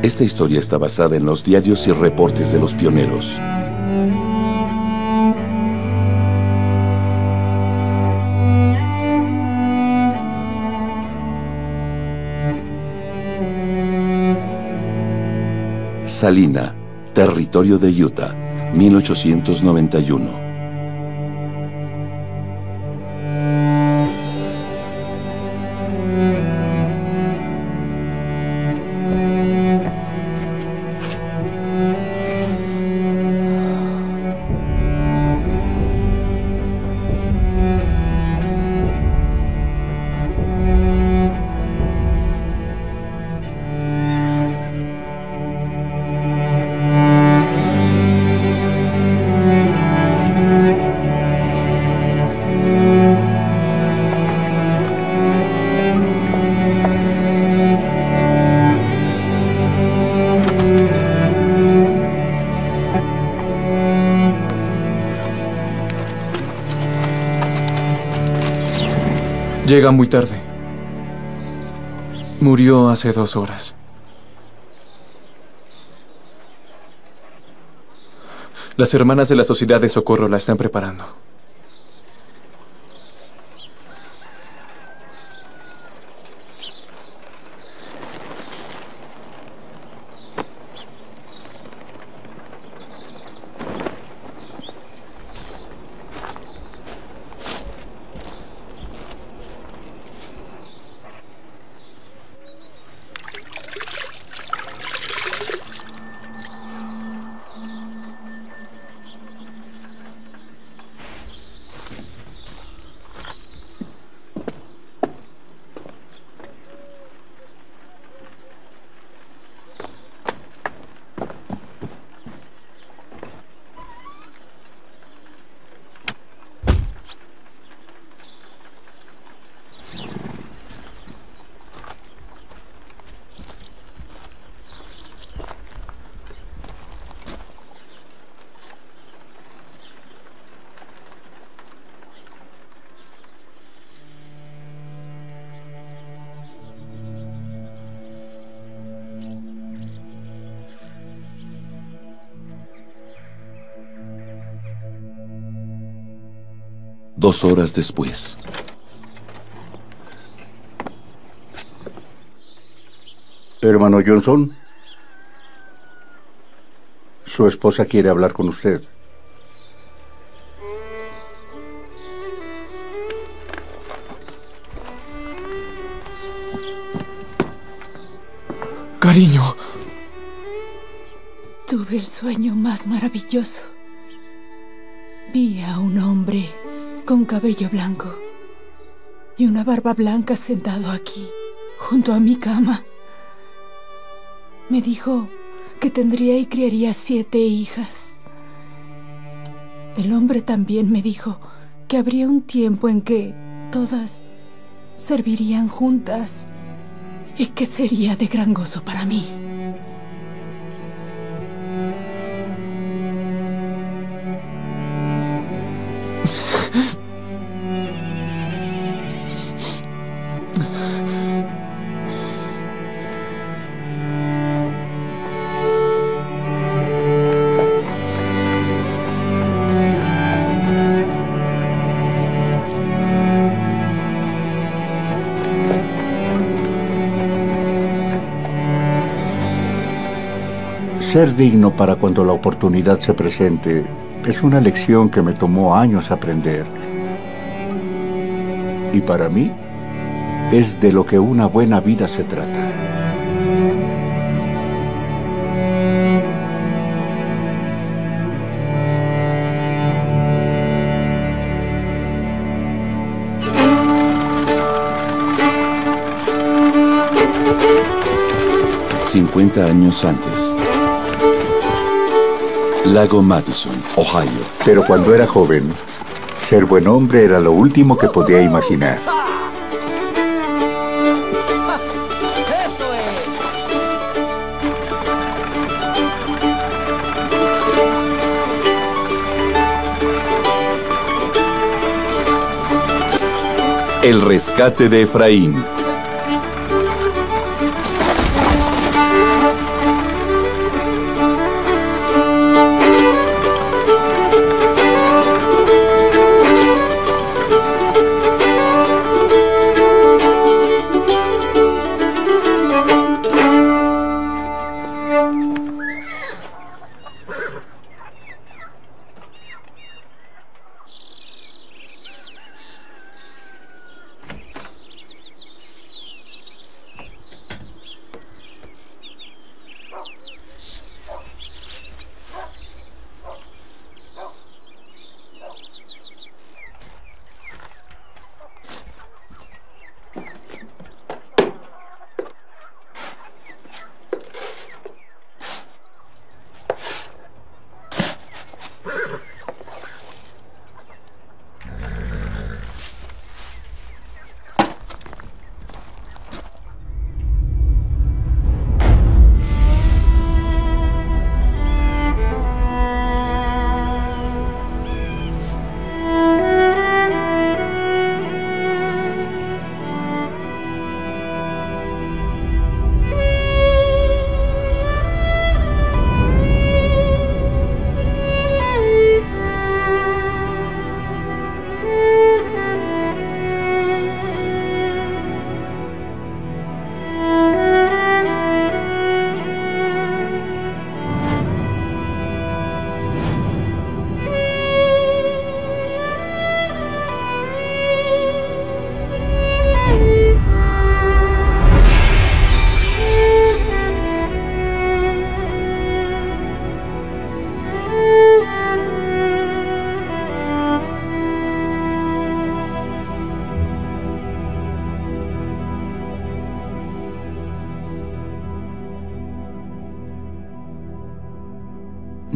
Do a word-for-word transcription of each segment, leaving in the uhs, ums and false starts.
Esta historia está basada en los diarios y reportes de los pioneros. Salina, territorio de Utah, mil ochocientos noventa y uno. Llega muy tarde. Murió hace dos horas. Las hermanas de la Sociedad de Socorro la están preparando. Dos horas después. Hermano Johnson, su esposa quiere hablar con usted. Cariño. Tuve el sueño más maravilloso. Vi a un hombre con cabello blanco y una barba blanca sentado aquí, junto a mi cama. Me dijo que tendría y criaría siete hijas. El hombre también me dijo que habría un tiempo en que todas servirían juntas y que sería de gran gozo para mí. Ser digno para cuando la oportunidad se presente es una lección que me tomó años aprender. Y para mí, es de lo que una buena vida se trata. cincuenta años antes. Lago Madison, Ohio. Pero cuando era joven, ser buen hombre era lo último que podía imaginar. El rescate de Efraín.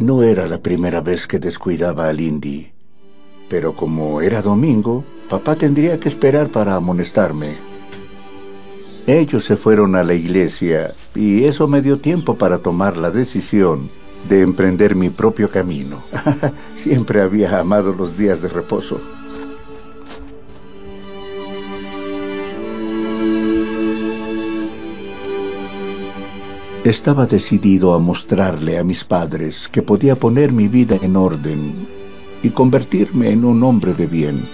No era la primera vez que descuidaba al Indy, pero como era domingo, papá tendría que esperar para amonestarme. Ellos se fueron a la iglesia y eso me dio tiempo para tomar la decisión de emprender mi propio camino. Siempre había amado los días de reposo. Estaba decidido a mostrarle a mis padres que podía poner mi vida en orden y convertirme en un hombre de bien.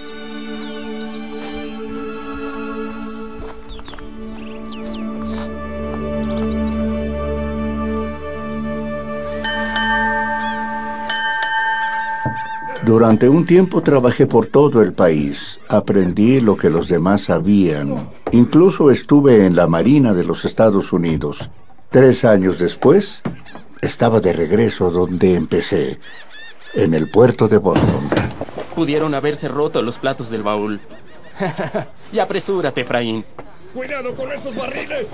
Durante un tiempo trabajé por todo el país. Aprendí lo que los demás sabían. Incluso estuve en la Marina de los Estados Unidos. Tres años después, estaba de regreso donde empecé, en el puerto de Boston. Pudieron haberse roto los platos del baúl. Y apresúrate, Efraín. ¡Cuidado con esos barriles!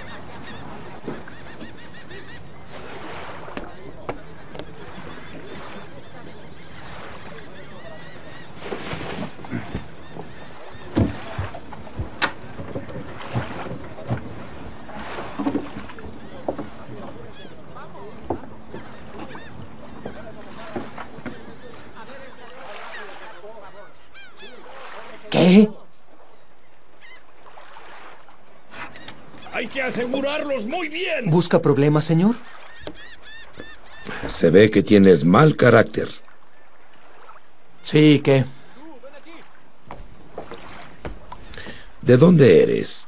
¿Qué? ¡Hay que asegurarlos muy bien! ¿Busca problemas, señor? Se ve que tienes mal carácter. Sí, ¿qué? ¿De dónde eres?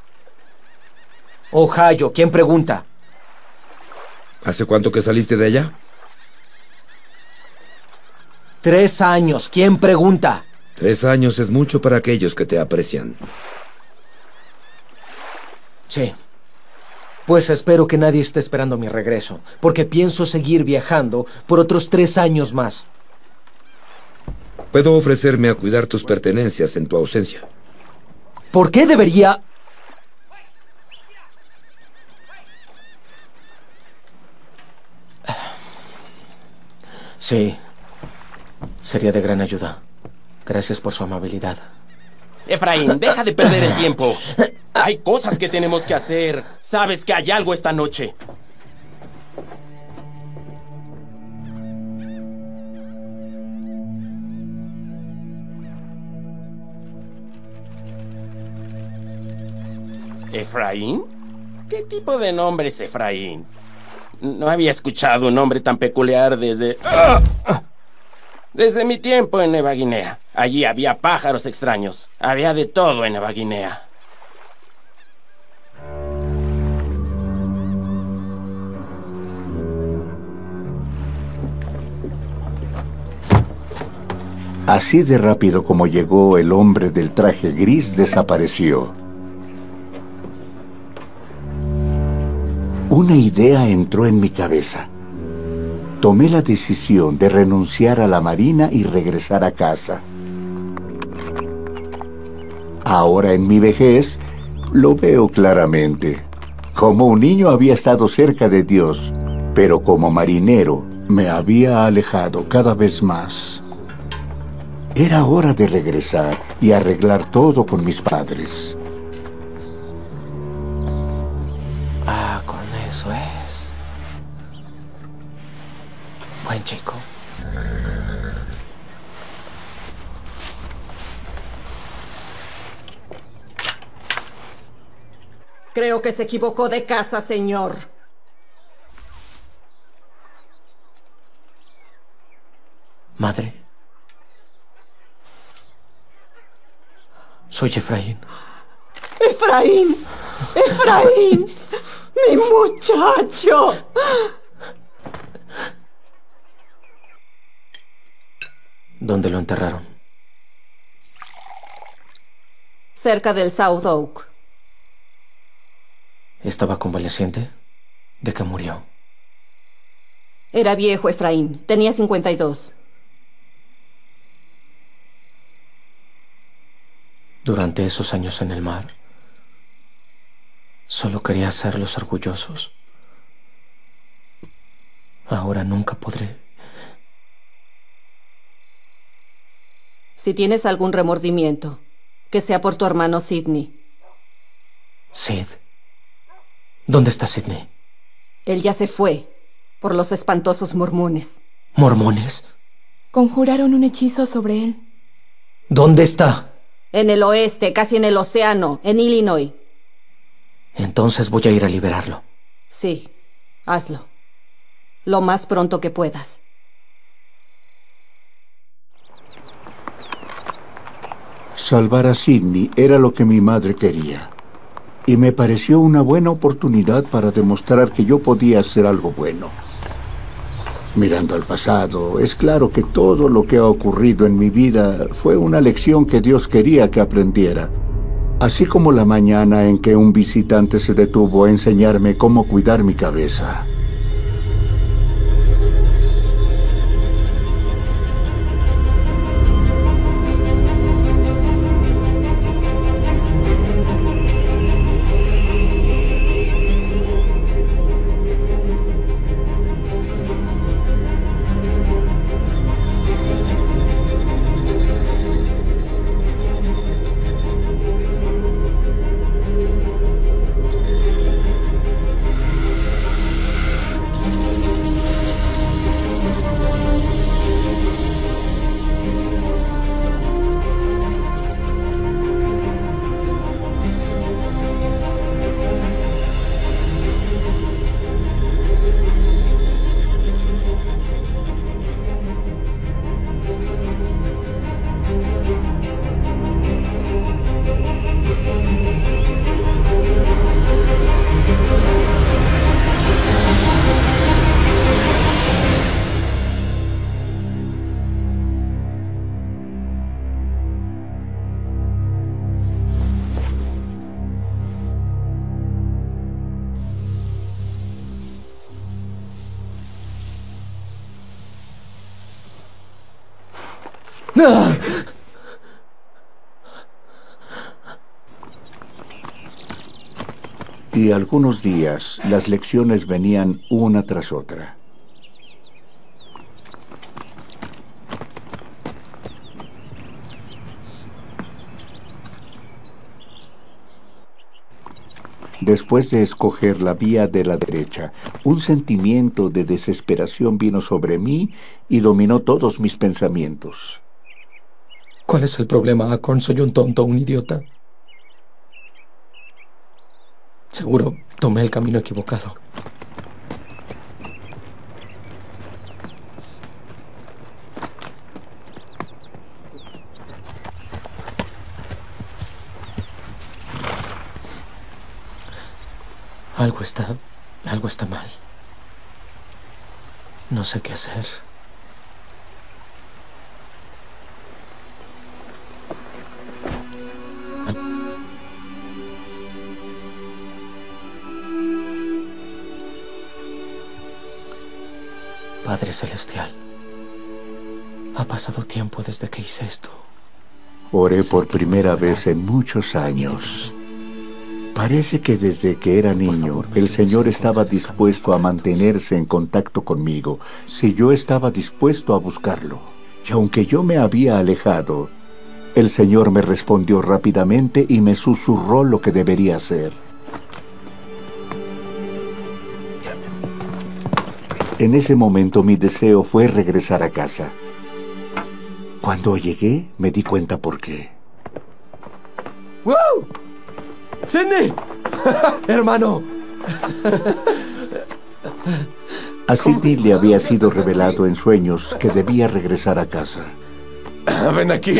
Ohio, ¿quién pregunta? ¿Hace cuánto que saliste de allá? Tres años, ¿quién pregunta? Tres años es mucho para aquellos que te aprecian. Sí. Pues espero que nadie esté esperando mi regreso, porque pienso seguir viajando por otros tres años más. Puedo ofrecerme a cuidar tus pertenencias en tu ausencia. ¿Por qué debería...? Sí. Sería de gran ayuda. Gracias por su amabilidad. Efraín, deja de perder el tiempo. Hay cosas que tenemos que hacer. Sabes que hay algo esta noche. ¿Efraín? ¿Qué tipo de nombre es Efraín? No había escuchado un nombre tan peculiar desde... Desde mi tiempo en Nueva Guinea. Allí había pájaros extraños. Había de todo en Nueva Guinea. Así de rápido como llegó, el hombre del traje gris desapareció. Una idea entró en mi cabeza. Tomé la decisión de renunciar a la Marina y regresar a casa. Ahora en mi vejez, lo veo claramente. Como un niño había estado cerca de Dios, pero como marinero me había alejado cada vez más. Era hora de regresar y arreglar todo con mis padres. Ah, con eso es. Buen chico. Creo que se equivocó de casa, señor. Madre. Soy Efraín. ¡Efraín! ¡Efraín! ¡Mi muchacho! ¿Dónde lo enterraron? Cerca del South Oak. ¿Estaba convaleciente? ¿De qué murió? Era viejo, Efraín. Tenía cincuenta y dos. Durante esos años en el mar, solo quería hacerlos orgullosos. Ahora nunca podré Si tienes algún remordimiento, que sea por tu hermano Sidney. Sid. ¿Dónde está Sidney? Él ya se fue, por los espantosos mormones. ¿Mormones? Conjuraron un hechizo sobre él. ¿Dónde está? En el oeste, casi en el océano, en Illinois. Entonces voy a ir a liberarlo. Sí, hazlo. Lo más pronto que puedas. Salvar a Sidney era lo que mi madre quería. Y me pareció una buena oportunidad para demostrar que yo podía hacer algo bueno. Mirando al pasado, es claro que todo lo que ha ocurrido en mi vida fue una lección que Dios quería que aprendiera. Así como la mañana en que un visitante se detuvo a enseñarme cómo cuidar mi cabeza. ¡Ah! Y algunos días las lecciones venían una tras otra. Después de escoger la vía de la derecha, un sentimiento de desesperación vino sobre mí y dominó todos mis pensamientos. ¿Cuál es el problema, Acorn? Soy un tonto, un idiota. Seguro tomé el camino equivocado. Algo está... algo está mal. No sé qué hacer. Padre Celestial, ha pasado tiempo desde que hice esto. Oré por primera vez en muchos años. Parece que desde que era niño, el Señor estaba dispuesto a mantenerse en contacto conmigo, si yo estaba dispuesto a buscarlo. Y aunque yo me había alejado, el Señor me respondió rápidamente y me susurró lo que debería hacer. En ese momento mi deseo fue regresar a casa. Cuando llegué, me di cuenta por qué. ¡Wow! ¡Sidney! ¡Hermano! A Sidney le había sido revelado en sueños que debía regresar a casa. Ah, ven aquí.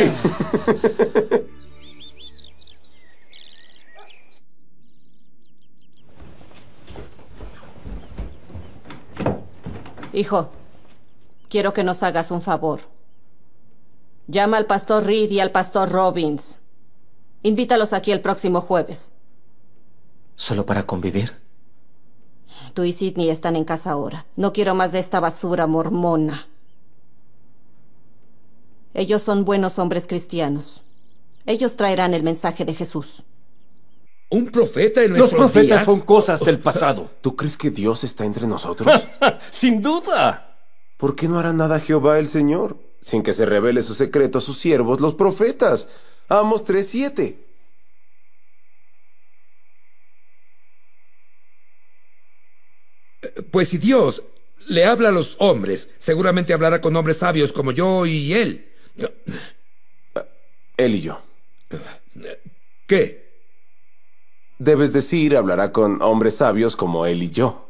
Hijo, quiero que nos hagas un favor. Llama al pastor Reed y al pastor Robbins. Invítalos aquí el próximo jueves. ¿Solo para convivir? Tú y Sidney están en casa ahora. No quiero más de esta basura mormona. Ellos son buenos hombres cristianos. Ellos traerán el mensaje de Jesús. ¿Un profeta en Los nuestros profetas días? son cosas del pasado. ¿Tú crees que Dios está entre nosotros? ¡Sin duda! ¿Por qué no hará nada Jehová el Señor? sin que se revele su secreto a sus siervos, los profetas. Amos tres siete. Pues si Dios le habla a los hombres, seguramente hablará con hombres sabios como yo y él. Él y yo. ¿Qué? Debes decir, hablará con hombres sabios como él y yo.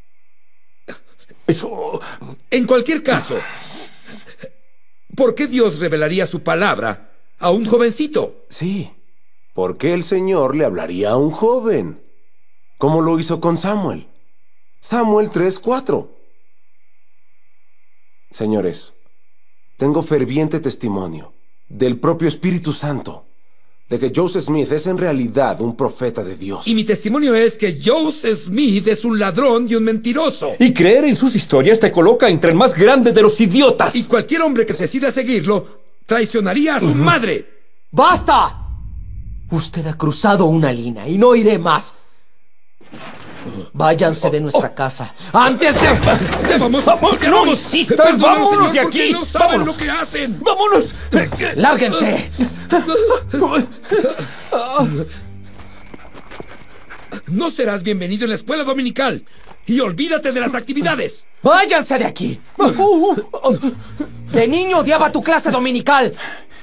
Eso... En cualquier caso, ¿por qué Dios revelaría su palabra a un jovencito? Sí, porque el Señor le hablaría a un joven, como lo hizo con Samuel. Samuel tres cuatro. Señores, tengo ferviente testimonio del propio Espíritu Santo de que Joseph Smith es en realidad un profeta de Dios. Y mi testimonio es que Joseph Smith es un ladrón y un mentiroso. Y creer en sus historias te coloca entre el más grande de los idiotas. Y cualquier hombre que decida seguirlo traicionaría a su uh-huh. madre. ¡Basta! Usted ha cruzado una línea y no iré más. Váyanse de nuestra oh. casa. ¡Antes de... ¡Vamos! ¡Vamos! ¡No insistas! ¡Vámonos de aquí! ¡No saben ¡Vámonos! lo que hacen! ¡Vámonos! ¡Lárguense! No serás bienvenido en la escuela dominical. Y olvídate de las actividades. ¡Váyanse de aquí! De niño odiaba tu clase dominical.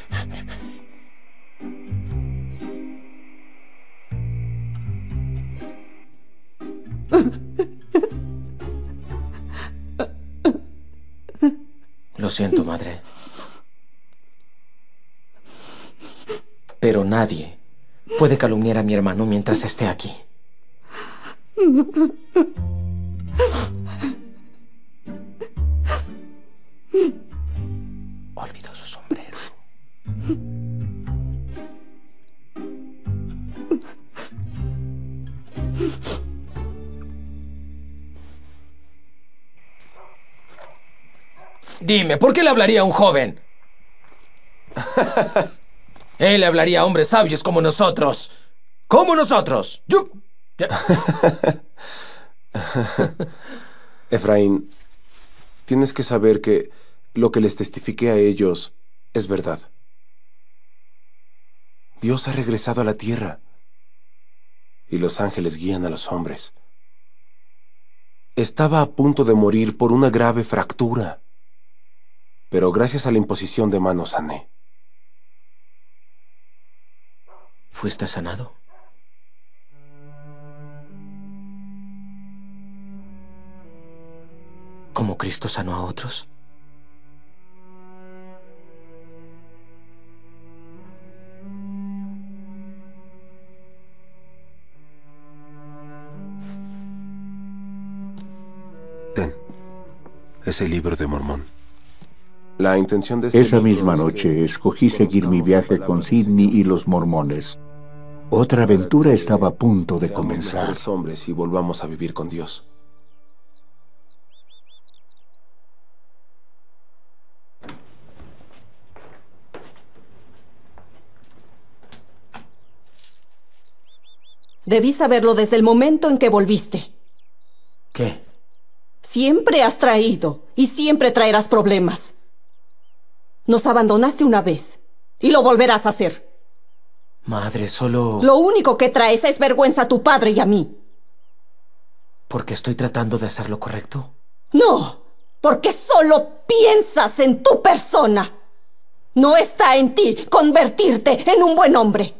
Lo siento, madre. Pero nadie puede calumniar a mi hermano mientras esté aquí. Olvidó su sombrero. Dime, ¿por qué le hablaría a un joven? Él le hablaría a hombres sabios como nosotros. ¡Como nosotros! Yo... Efraín, tienes que saber que lo que les testifiqué a ellos es verdad. Dios ha regresado a la tierra y los ángeles guían a los hombres. Estaba a punto de morir por una grave fractura, pero gracias a la imposición de manos sané. ¿Fuiste sanado? ¿Como Cristo sanó a otros? Ten, es el libro de Mormón. La intención de este Esa libro misma es noche que escogí seguir mi viaje con Sidney y los mormones. Otra aventura estaba a punto de comenzar. Seamos hombres y volvamos a vivir con Dios. Debí saberlo desde el momento en que volviste. ¿Qué? Siempre has traído y siempre traerás problemas. Nos abandonaste una vez y lo volverás a hacer. Madre, solo... Lo único que traes es vergüenza a tu padre y a mí. ¿Porque estoy tratando de hacer lo correcto? No, porque solo piensas en tu persona. No está en ti convertirte en un buen hombre.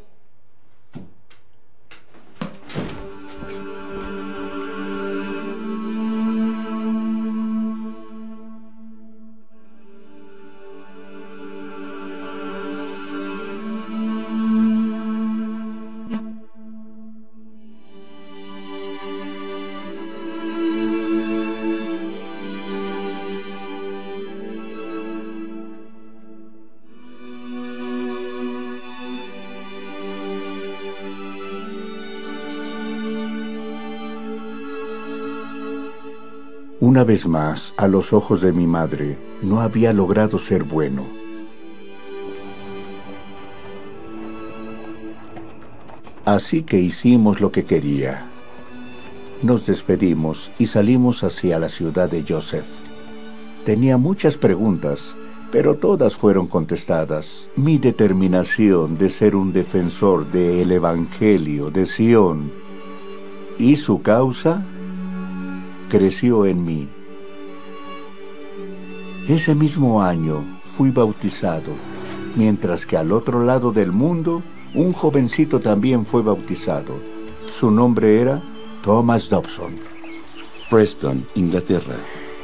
Una vez más, a los ojos de mi madre, no había logrado ser bueno. Así que hicimos lo que quería. Nos despedimos y salimos hacia la ciudad de Joseph. Tenía muchas preguntas, pero todas fueron contestadas. Mi determinación de ser un defensor del Evangelio de Sion y su causa creció en mí. Ese mismo año fui bautizado, mientras que al otro lado del mundo, un jovencito también fue bautizado. Su nombre era Thomas Dobson. Preston, Inglaterra.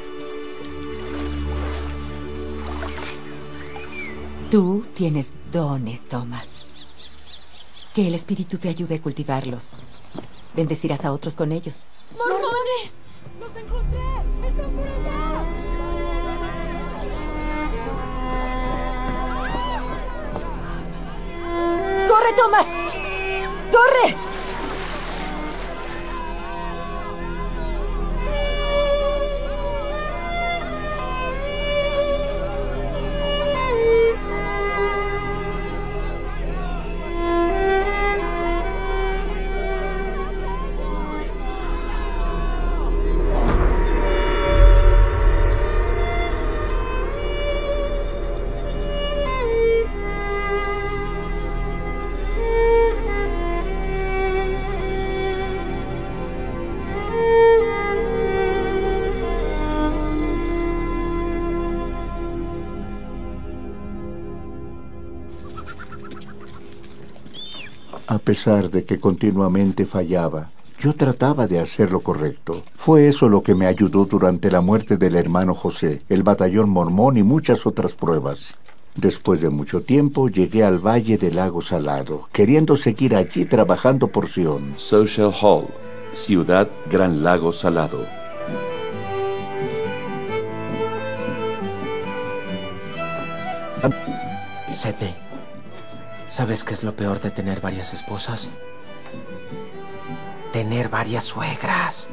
Tú tienes dones, Thomas. Que el Espíritu te ayude a cultivarlos. Bendecirás a otros con ellos. ¡Mormones! ¡Los encontré! ¡Están por allá! ¡Corre, Thomas! ¡Corre! A pesar de que continuamente fallaba, yo trataba de hacer lo correcto. Fue eso lo que me ayudó durante la muerte del hermano José, el batallón mormón y muchas otras pruebas. Después de mucho tiempo, llegué al Valle del Lago Salado, queriendo seguir allí trabajando por Sion. Social Hall, Ciudad Gran Lago Salado. Sidney, ¿sabes qué es lo peor de tener varias esposas? Tener varias suegras.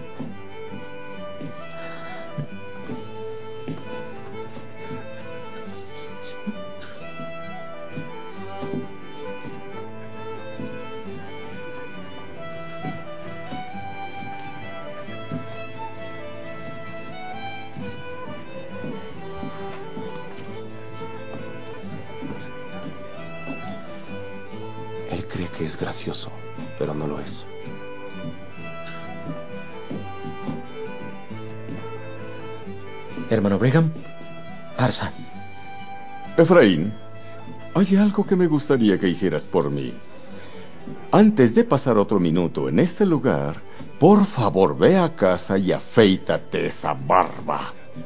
Él cree que es gracioso, pero no lo es. Hermano Brigham, Arsa. Efraín, hay algo que me gustaría que hicieras por mí. Antes de pasar otro minuto en este lugar, por favor ve a casa y afeítate esa barba.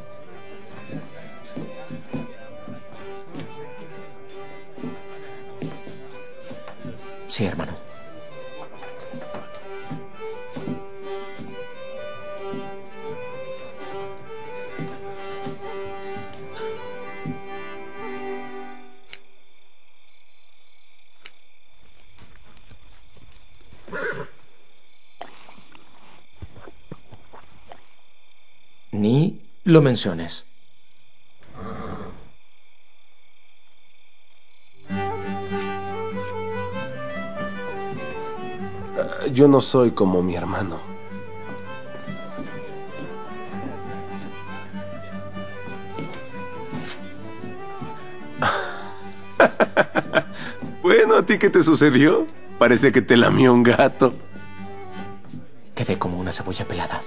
Sí, hermano. Ni lo menciones. Yo no soy como mi hermano. Bueno, ¿a ti qué te sucedió? Parece que te lamió un gato. Quedé como una cebolla pelada.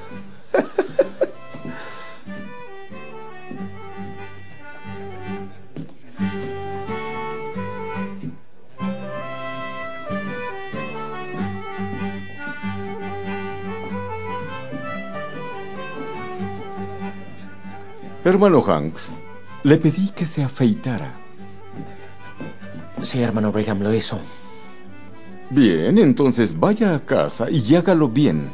Hermano Hanks, le pedí que se afeitara. Sí, hermano Brigham lo hizo. Bien, entonces vaya a casa y hágalo bien.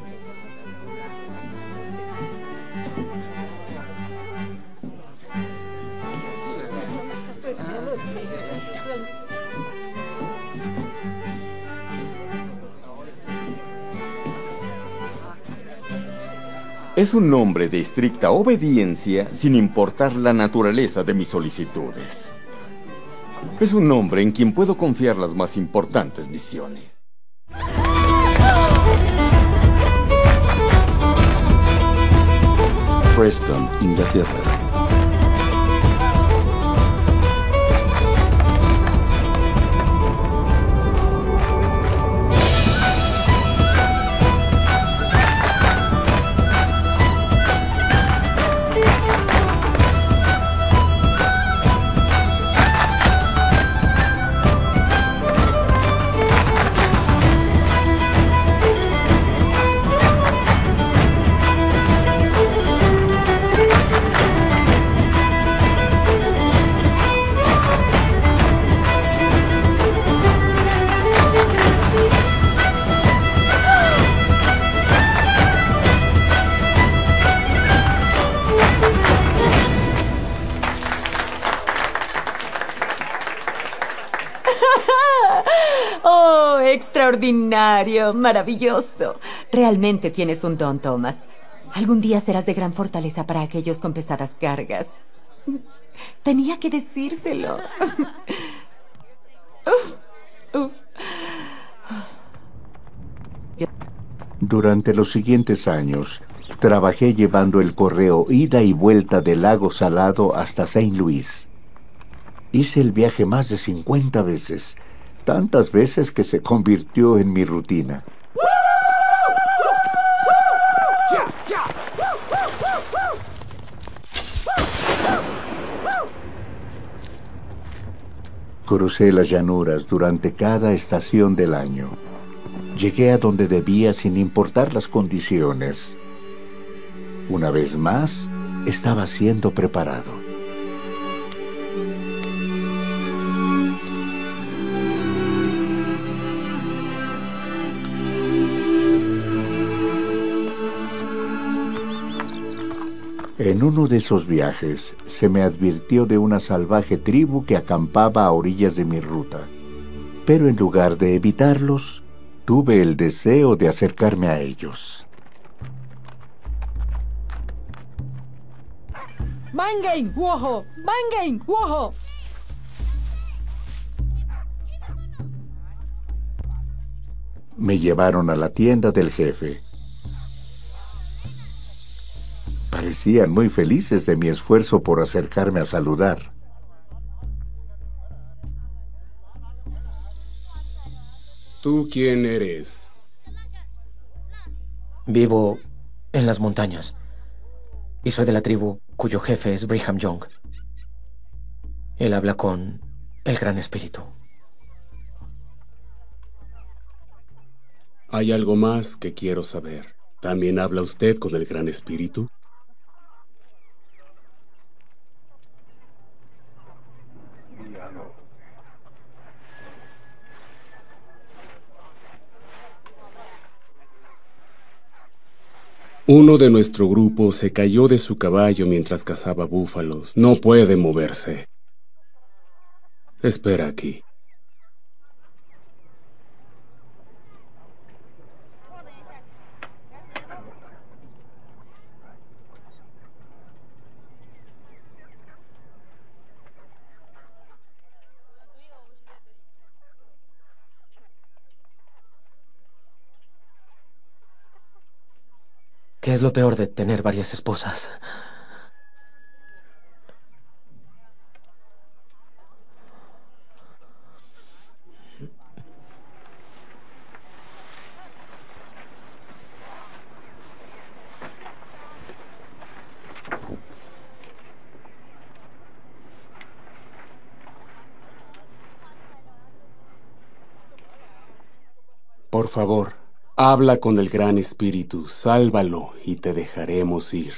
Es un hombre de estricta obediencia sin importar la naturaleza de mis solicitudes. Es un hombre en quien puedo confiar las más importantes misiones. Preston, Inglaterra. extraordinario, maravilloso. Realmente tienes un don, Thomas. Algún día serás de gran fortaleza para aquellos con pesadas cargas. Tenía que decírselo. Uf, uf. Durante los siguientes años, trabajé llevando el correo ida y vuelta del lago Salado hasta Saint Louis. Hice el viaje más de cincuenta veces, tantas veces que se convirtió en mi rutina. Crucé las llanuras durante cada estación del año. Llegué a donde debía sin importar las condiciones. Una vez más, estaba siendo preparado. En uno de esos viajes, se me advirtió de una salvaje tribu que acampaba a orillas de mi ruta. Pero en lugar de evitarlos, tuve el deseo de acercarme a ellos. Mangain, woho, Mangain, woho. Me llevaron a la tienda del jefe. Parecían muy felices de mi esfuerzo por acercarme a saludar. ¿Tú quién eres? Vivo en las montañas y soy de la tribu cuyo jefe es Brigham Young. Él habla con el Gran Espíritu. Hay algo más que quiero saber. ¿También habla usted con el Gran Espíritu? Uno de nuestro grupo se cayó de su caballo mientras cazaba búfalos. No puede moverse. Espera aquí. ¿Qué es lo peor de tener varias esposas? Por favor, habla con el Gran Espíritu, sálvalo y te dejaremos ir.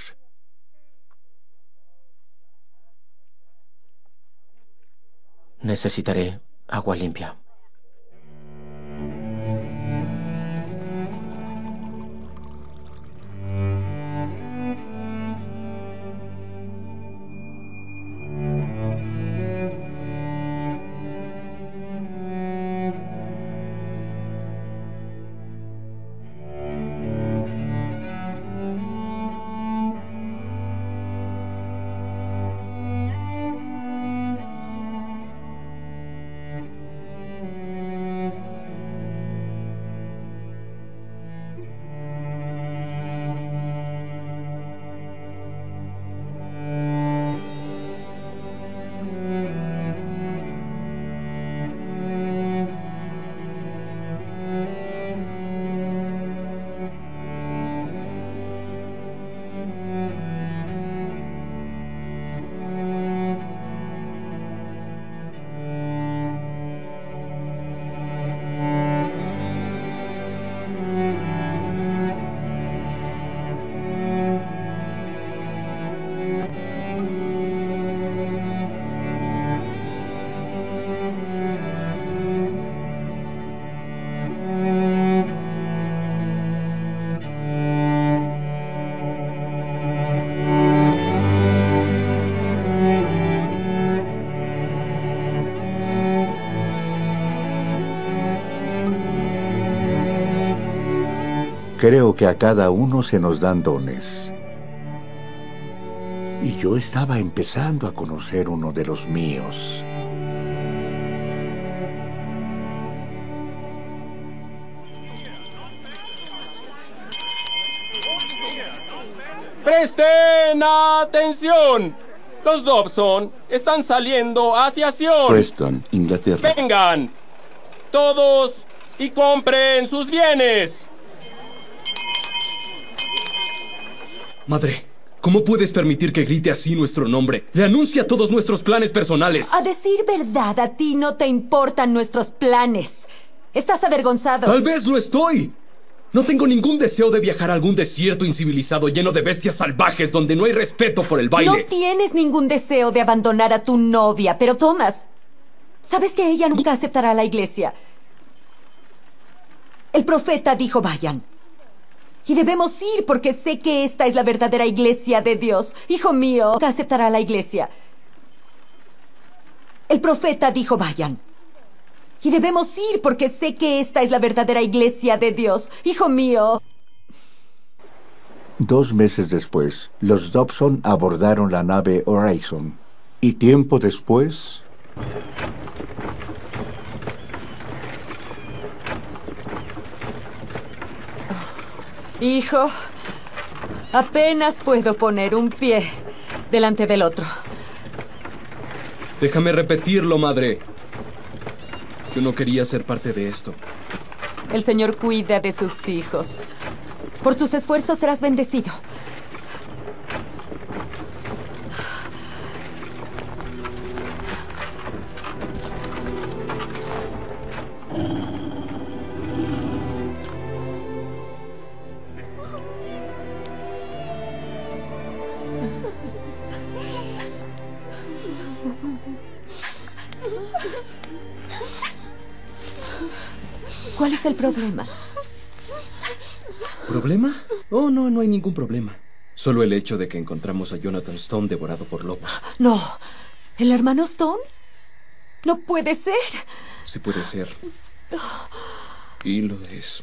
Necesitaré agua limpia. Creo que a cada uno se nos dan dones. Y yo estaba empezando a conocer uno de los míos. ¡Presten atención! Los Dobson están saliendo hacia Sion. Preston, Inglaterra. ¡Vengan! ¡Todos! ¡Y compren sus bienes! Madre, ¿cómo puedes permitir que grite así nuestro nombre? Le anuncia todos nuestros planes personales. A decir verdad, a ti no te importan nuestros planes. Estás avergonzado. Tal vez lo estoy. No tengo ningún deseo de viajar a algún desierto incivilizado lleno de bestias salvajes donde no hay respeto por el baile. No tienes ningún deseo de abandonar a tu novia, pero Thomas, ¿sabes que ella nunca aceptará a la iglesia? El profeta dijo vayan. Y debemos ir porque sé que esta es la verdadera iglesia de Dios. Hijo mío, nunca aceptará a la iglesia. El profeta dijo vayan. Y debemos ir porque sé que esta es la verdadera iglesia de Dios. Hijo mío. Dos meses después, los Dobson abordaron la nave Horizon. Y tiempo después... Hijo, apenas puedo poner un pie delante del otro. Déjame repetirlo, madre. Yo no quería ser parte de esto. El Señor cuida de sus hijos. Por tus esfuerzos serás bendecido. ¿Cuál es el problema? ¿Problema? Oh, no, no hay ningún problema. Solo el hecho de que encontramos a Jonathan Stone devorado por lobos. No. ¿El hermano Stone? No puede ser. Sí puede ser. Y lo es.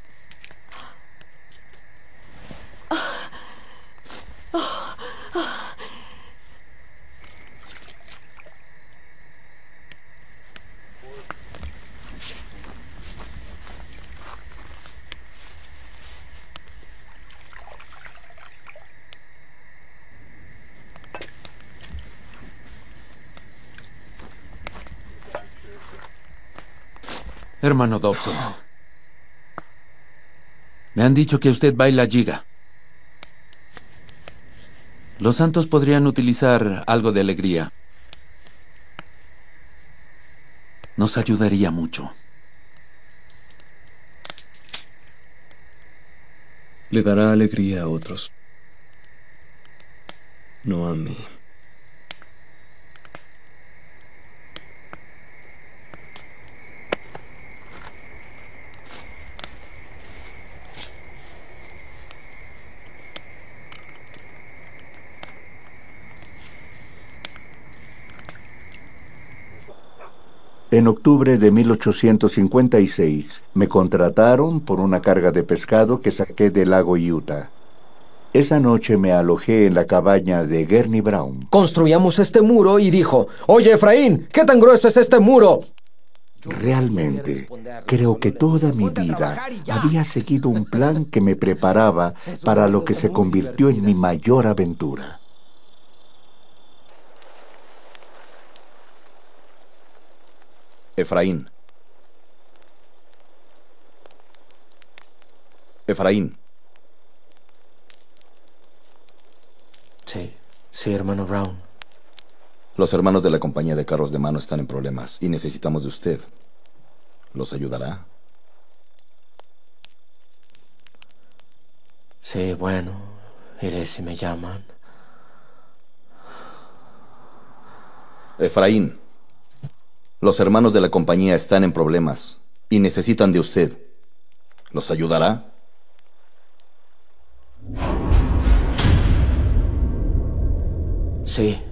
Hermano Dobson, me han dicho que usted baila giga. Los santos podrían utilizar algo de alegría. Nos ayudaría mucho. Le dará alegría a otros. No a mí. En octubre de mil ochocientos cincuenta y seis, me contrataron por una carga de pescado que saqué del lago Utah. Esa noche me alojé en la cabaña de Gurney Brown. Construyamos este muro y dijo, «Oye, Efraín, ¿qué tan grueso es este muro?» Realmente, creo que toda mi vida había seguido un plan que me preparaba para lo que se convirtió en mi mayor aventura. Efraín. Efraín. Sí, sí, hermano Brown. Los hermanos de la compañía de carros de mano están en problemas y necesitamos de usted. ¿Los ayudará? Sí, bueno, iré si me llaman. Efraín. Los hermanos de la compañía están en problemas y necesitan de usted. ¿Los ayudará? Sí.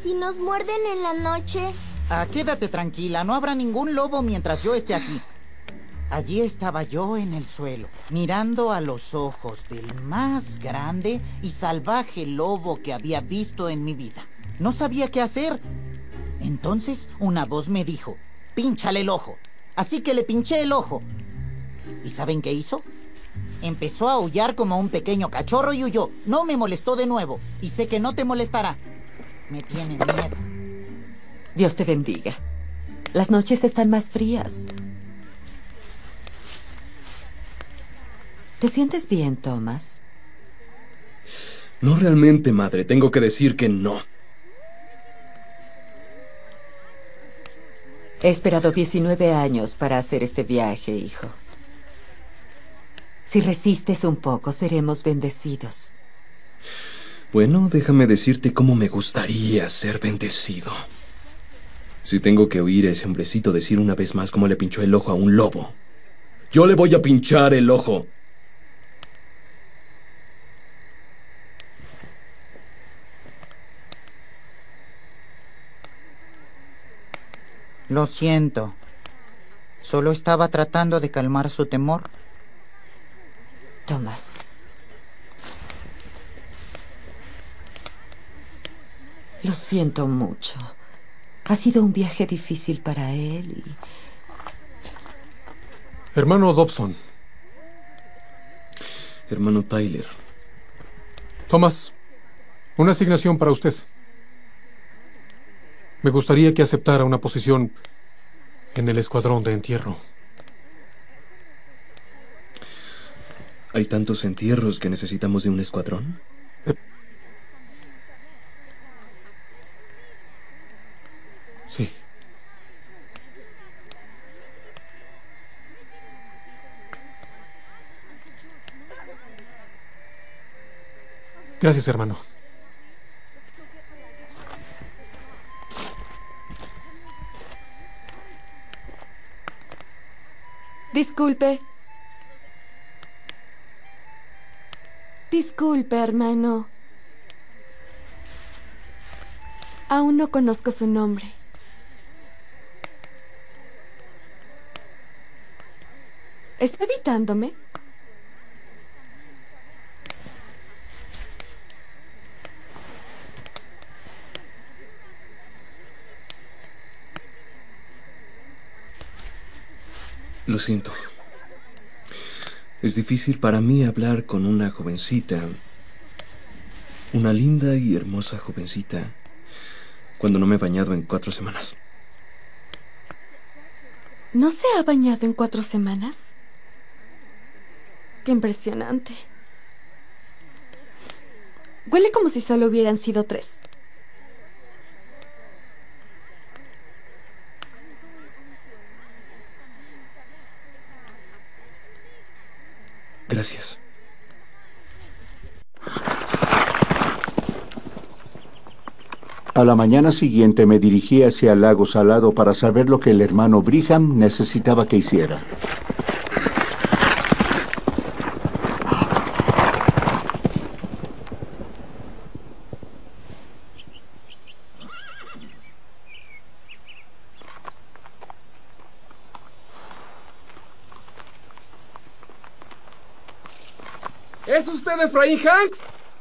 si nos muerden en la noche? Ah, quédate tranquila, no habrá ningún lobo mientras yo esté aquí. Allí estaba yo en el suelo, mirando a los ojos del más grande y salvaje lobo que había visto en mi vida. No sabía qué hacer. Entonces una voz me dijo, pínchale el ojo. Así que le pinché el ojo. ¿Y saben qué hizo? Empezó a aullar como un pequeño cachorro y huyó. No me molestó de nuevo. Y sé que no te molestará. Me tienen miedo. Dios te bendiga. Las noches están más frías. ¿Te sientes bien, Thomas? No realmente, madre. Tengo que decir que no. He esperado diecinueve años para hacer este viaje, hijo. Si resistes un poco, seremos bendecidos. Bueno, déjame decirte cómo me gustaría ser bendecido. Si tengo que oír a ese hombrecito decir una vez más cómo le pinchó el ojo a un lobo, yo le voy a pinchar el ojo. Lo siento. Solo estaba tratando de calmar su temor. Thomas. Lo siento mucho. Ha sido un viaje difícil para él y... Hermano Dobson. Hermano Tyler. Thomas, una asignación para usted. Me gustaría que aceptara una posición en el escuadrón de entierro. ¿Hay tantos entierros que necesitamos de un escuadrón? Eh. Sí. Gracias, hermano. Disculpe. Disculpe, hermano. Aún no conozco su nombre. ¿Está evitándome? Lo siento. Es difícil para mí hablar con una jovencita, una linda y hermosa jovencita, cuando no me he bañado en cuatro semanas. ¿No se ha bañado en cuatro semanas? ¡Qué impresionante! Huele como si solo hubieran sido tres. Gracias. A la mañana siguiente me dirigí hacia el lago Salado para saber lo que el hermano Brigham necesitaba que hiciera. ¿Es usted Efraín Hanks?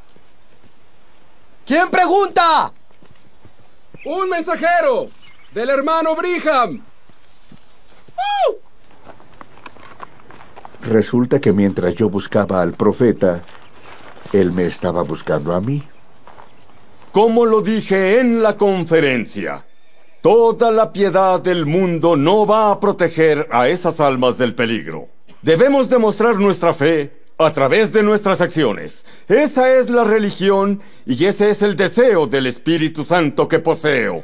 ¿Quién pregunta? Un mensajero del hermano Brigham. ¡Uh! Resulta que mientras yo buscaba al profeta, él me estaba buscando a mí. Como lo dije en la conferencia, toda la piedad del mundo no va a proteger a esas almas del peligro. Debemos demostrar nuestra fe a través de nuestras acciones. Esa es la religión y ese es el deseo del Espíritu Santo que poseo.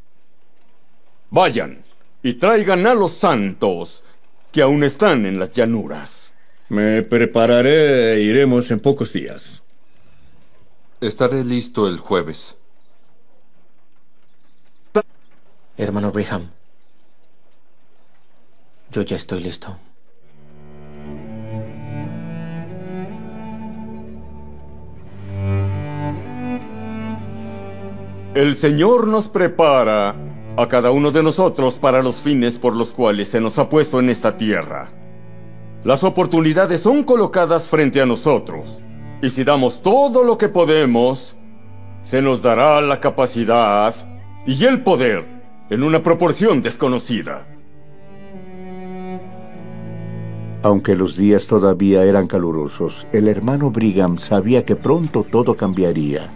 Vayan y traigan a los santos que aún están en las llanuras. Me prepararé e iremos en pocos días. Estaré listo el jueves. Hermano Brigham, yo ya estoy listo. El Señor nos prepara a cada uno de nosotros para los fines por los cuales se nos ha puesto en esta tierra. Las oportunidades son colocadas frente a nosotros, y si damos todo lo que podemos, se nos dará la capacidad y el poder en una proporción desconocida. Aunque los días todavía eran calurosos, el hermano Brigham sabía que pronto todo cambiaría.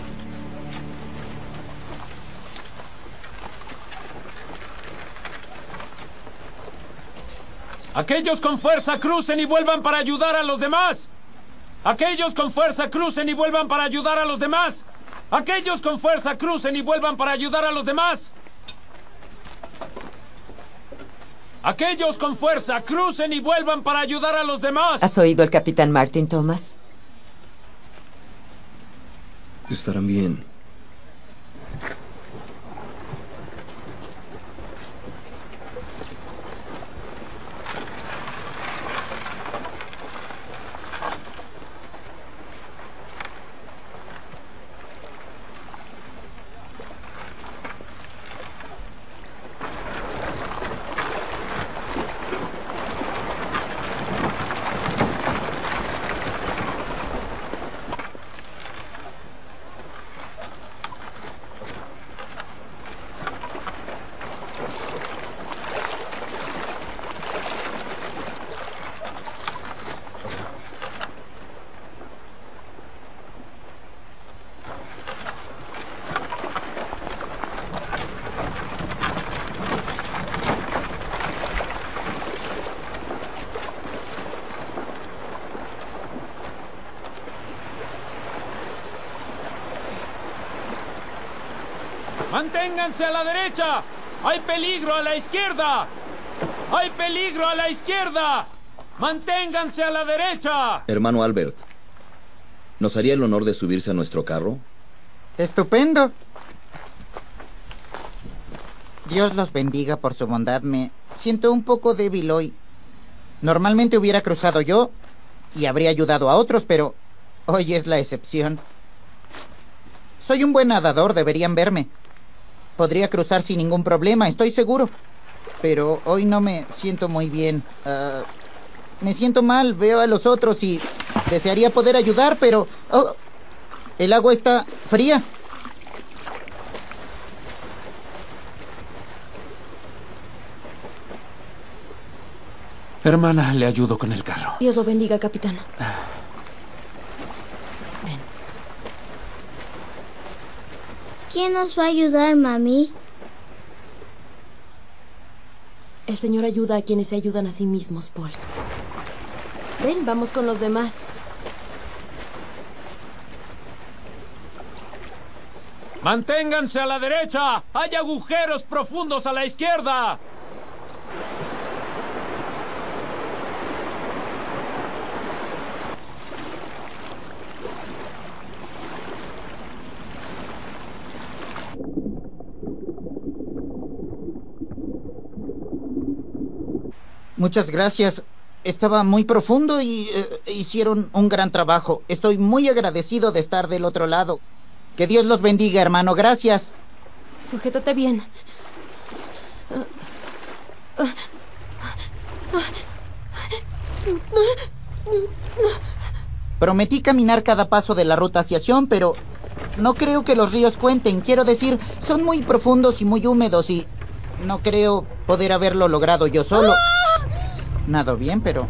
Aquellos con fuerza crucen y vuelvan para ayudar a los demás. Aquellos con fuerza crucen y vuelvan para ayudar a los demás. Aquellos con fuerza crucen y vuelvan para ayudar a los demás. Aquellos con fuerza crucen y vuelvan para ayudar a los demás. ¿Has oído al capitán Martin, Thomas? Estarán bien. ¡Manténganse a la derecha! ¡Hay peligro a la izquierda! ¡Hay peligro a la izquierda! ¡Manténganse a la derecha! Hermano Albert, ¿nos haría el honor de subirse a nuestro carro? Estupendo. Dios los bendiga por su bondad. Me siento un poco débil hoy. Normalmente hubiera cruzado yo y habría ayudado a otros, pero hoy es la excepción. Soy un buen nadador, deberían verme. Podría cruzar sin ningún problema, estoy seguro. Pero hoy no me siento muy bien. Uh, me siento mal, veo a los otros y desearía poder ayudar, pero... Oh, el agua está fría. Hermana, le ayudo con el carro. Dios lo bendiga, capitán. ¿Quién nos va a ayudar, mami? El Señor ayuda a quienes se ayudan a sí mismos, Paul. Ven, vamos con los demás. ¡Manténganse a la derecha! ¡Hay agujeros profundos a la izquierda! Muchas gracias. Estaba muy profundo y eh, hicieron un gran trabajo. Estoy muy agradecido de estar del otro lado. Que Dios los bendiga, hermano. Gracias. Sujétate bien. Prometí caminar cada paso de la ruta hacia Sion, pero no creo que los ríos cuenten. Quiero decir, son muy profundos y muy húmedos y no creo poder haberlo logrado yo solo. Nado bien, pero...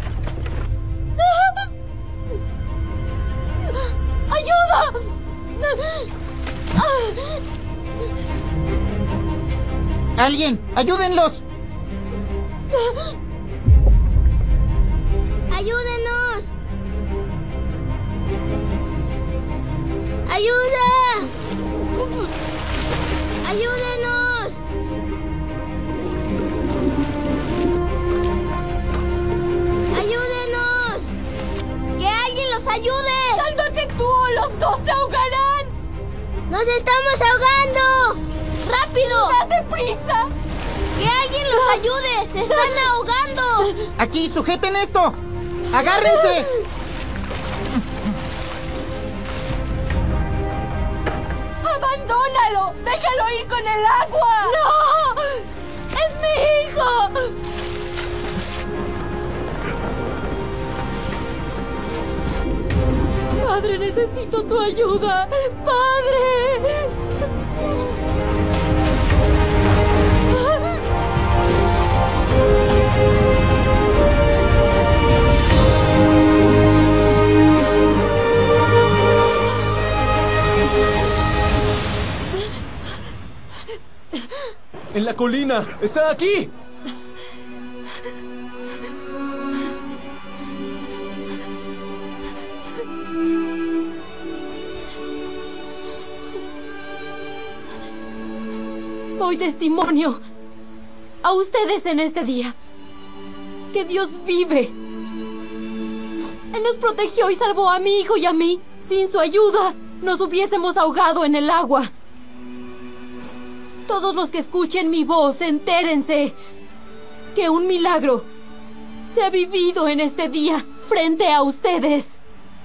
¡Ayuda! ¡Alguien! ¡Ayúdenlos! ¡Ayúdenos! ¡Ayuda! ¡Ayúdenos! ¡Ayúdenos! ¡Que alguien los ayude! ¡Sálvate tú o los dos se ahogarán! ¡Nos estamos ahogando! ¡Rápido! ¡Date prisa! ¡Que alguien los ayude! ¡Se están ahogando! ¡Aquí, sujeten esto! ¡Agárrense! ¡Abandonen ¡Perdónalo! ¡Déjalo ir con el agua! ¡No! ¡Es mi hijo! Padre, necesito tu ayuda. ¡Padre! ¡En la colina! ¡Está aquí! Doy testimonio a ustedes en este día que Dios vive. Él nos protegió y salvó a mi hijo y a mí. Sin su ayuda, nos hubiésemos ahogado en el agua. Todos los que escuchen mi voz, entérense que un milagro se ha vivido en este día frente a ustedes.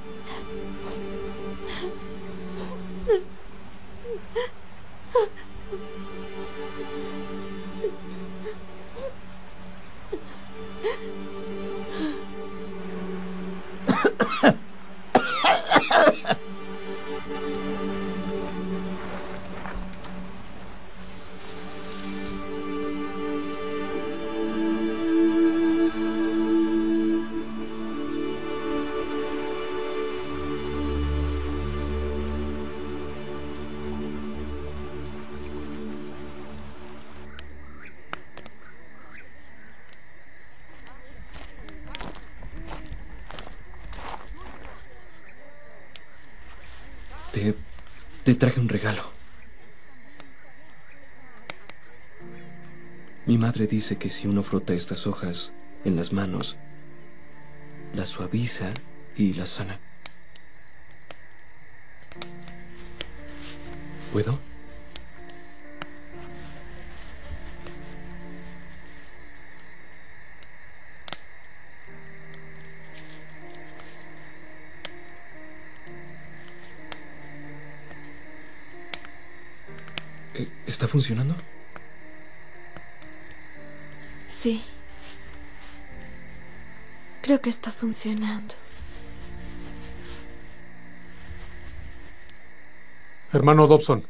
Te, te traje un regalo. Mi madre dice que si uno frota estas hojas en las manos, las suaviza y las sana. ¿Puedo? ¿Está funcionando? Sí. Creo que está funcionando. Hermano Dobson.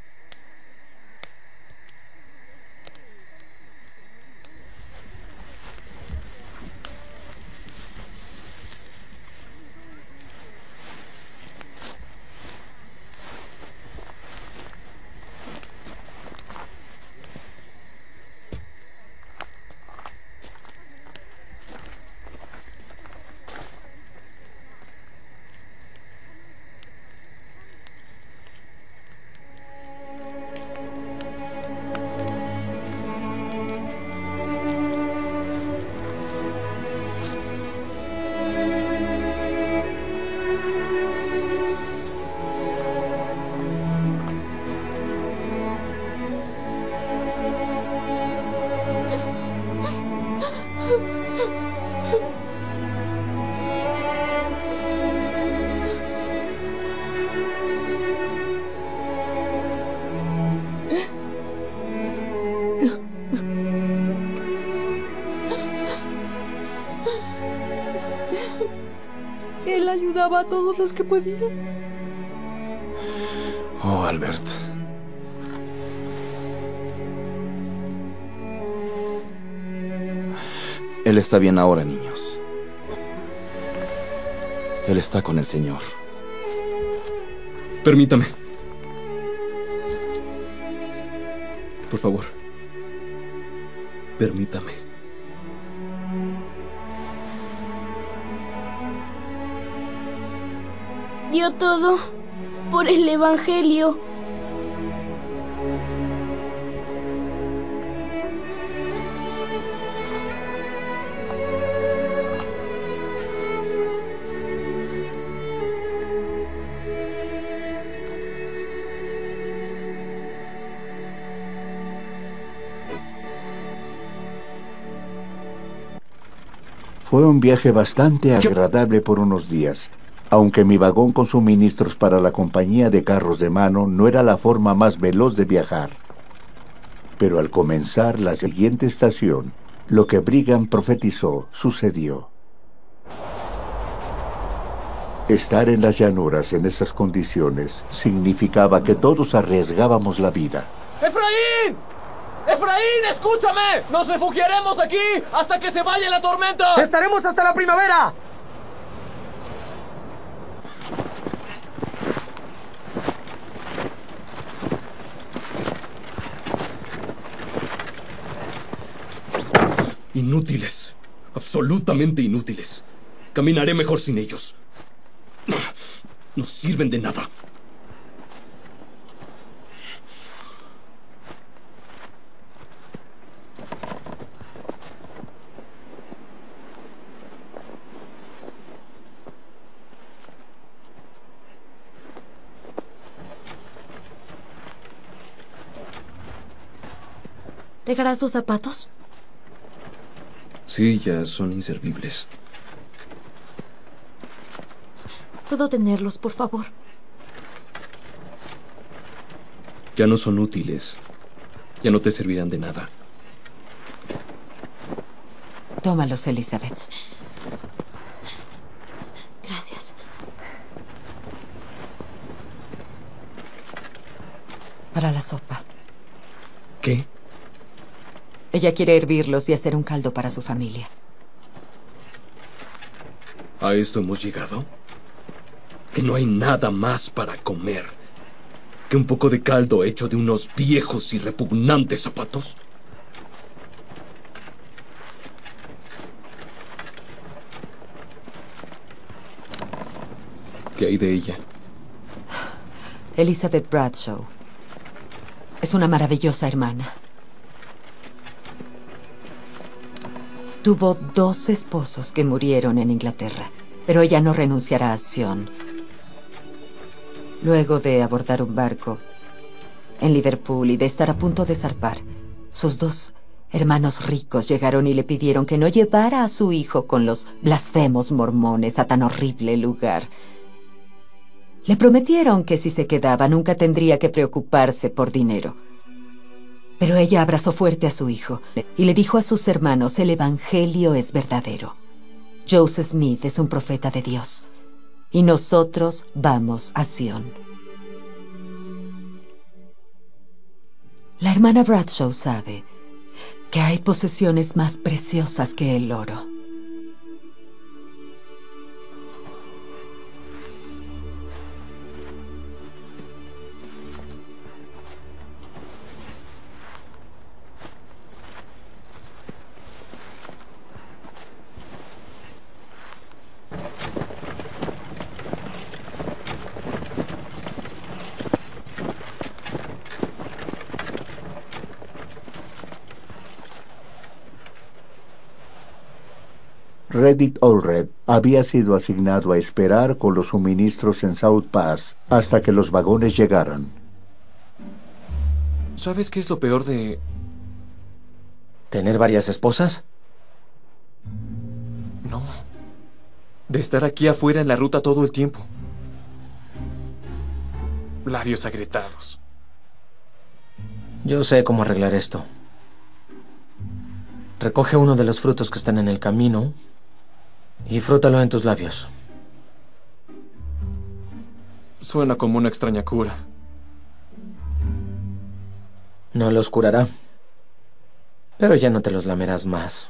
Él ayudaba a todos los que podía. Oh, Albert. Él está bien ahora, niños. Él está con el Señor. Permítame. Por favor. Permítame. Dio todo por el Evangelio. Fue un viaje bastante agradable por unos días, Aunque mi vagón con suministros para la compañía de carros de mano no era la forma más veloz de viajar. Pero al comenzar la siguiente estación, lo que Brigham profetizó sucedió. Estar en las llanuras en esas condiciones significaba que todos arriesgábamos la vida. ¡Efraín! ¡Efraín, escúchame! ¡Nos refugiaremos aquí hasta que se vaya la tormenta! ¡Estaremos hasta la primavera! Inútiles. Absolutamente inútiles. Caminaré mejor sin ellos. No sirven de nada. ¿Dejarás tus zapatos? Sí, ya son inservibles. ¿Puedo tenerlos, por favor? Ya no son útiles. Ya no te servirán de nada. Tómalos, Elizabeth. Gracias. Para la sopa. ¿Qué? Ella quiere hervirlos y hacer un caldo para su familia. ¿A esto hemos llegado? ¿Que no hay nada más para comer que un poco de caldo hecho de unos viejos y repugnantes zapatos? ¿Qué hay de ella? Elizabeth Bradshaw. Es una maravillosa hermana. Tuvo dos esposos que murieron en Inglaterra, pero ella no renunciará a Sion. Luego de abordar un barco en Liverpool y de estar a punto de zarpar, sus dos hermanos ricos llegaron y le pidieron que no llevara a su hijo con los blasfemos mormones a tan horrible lugar. Le prometieron que si se quedaba nunca tendría que preocuparse por dinero. Pero ella abrazó fuerte a su hijo y le dijo a sus hermanos: el evangelio es verdadero. Joseph Smith es un profeta de Dios. Y nosotros vamos a Sion. La hermana Bradshaw sabe que hay posesiones más preciosas que el oro. Reddit Allred había sido asignado a esperar con los suministros en South Pass hasta que los vagones llegaran. ¿Sabes qué es lo peor de... ¿tener varias esposas? No. De estar aquí afuera en la ruta todo el tiempo. Labios agrietados. Yo sé cómo arreglar esto. Recoge uno de los frutos que están en el camino y frútalo en tus labios. Suena como una extraña cura. No los curará, pero ya no te los lamerás más.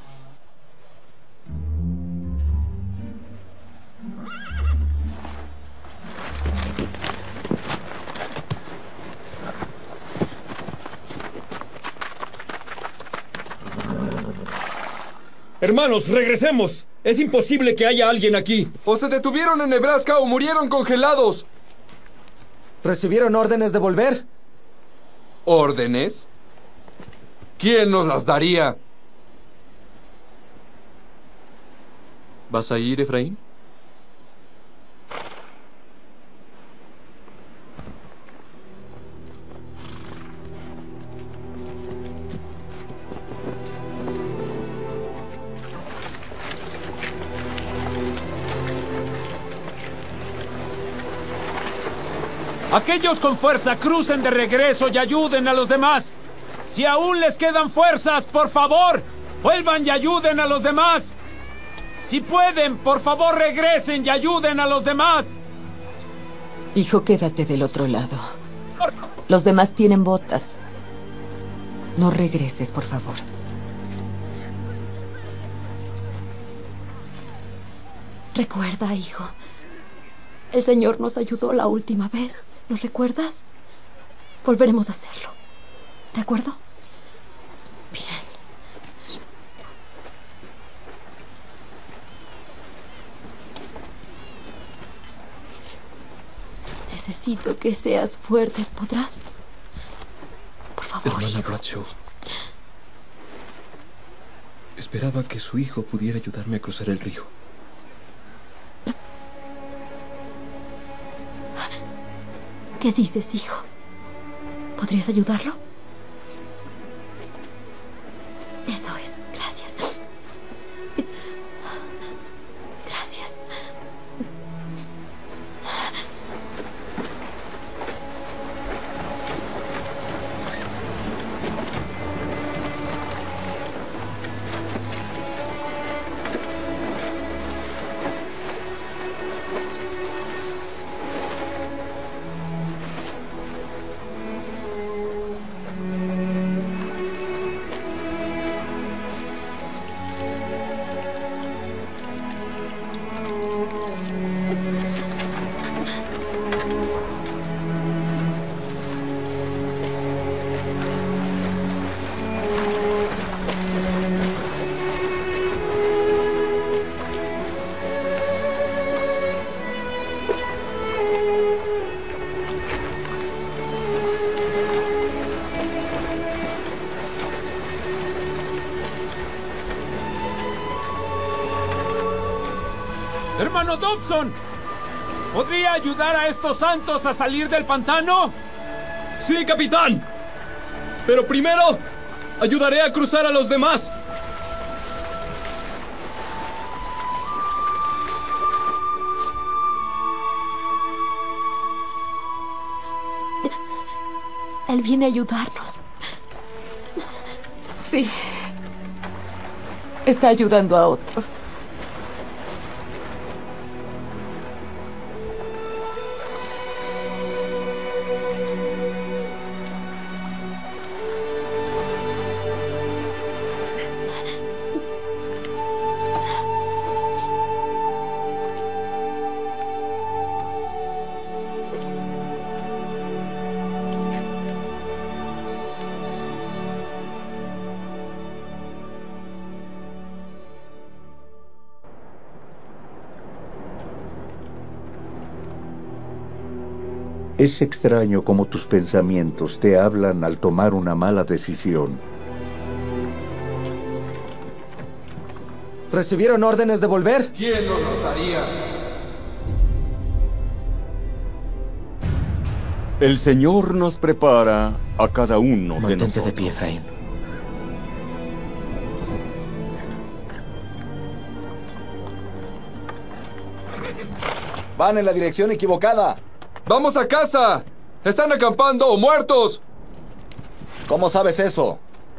Hermanos, regresemos. Es imposible que haya alguien aquí. O se detuvieron en Nebraska o murieron congelados. ¿Recibieron órdenes de volver? ¿Órdenes? ¿Quién nos las daría? ¿Vas a ir, Efraín? Aquellos con fuerza, crucen de regreso y ayuden a los demás. Si aún les quedan fuerzas, por favor, vuelvan y ayuden a los demás. Si pueden, por favor, regresen y ayuden a los demás. Hijo, quédate del otro lado. Los demás tienen botas. No regreses, por favor. Recuerda, hijo. El Señor nos ayudó la última vez. ¿Lo recuerdas? Volveremos a hacerlo. ¿De acuerdo? Bien. Necesito que seas fuerte. ¿Podrás? Por favor, Hermana hijo. Bradshaw. Esperaba que su hijo pudiera ayudarme a cruzar el río. ¿Qué dices, hijo? ¿Podrías ayudarlo? Eso es. Gracias. Gracias. Hermano Dobson, ¿podría ayudar a estos santos a salir del pantano? Sí, capitán. Pero primero, ayudaré a cruzar a los demás. Él viene a ayudarnos. Sí. Está ayudando a otros. Es extraño cómo tus pensamientos te hablan al tomar una mala decisión. ¿Recibieron órdenes de volver? ¿Quién nos las daría? El Señor nos prepara a cada uno de Mantente nosotros. de pie, Efraín. Van en la dirección equivocada. ¡Vamos a casa! ¡Están acampando o muertos! ¿Cómo sabes eso?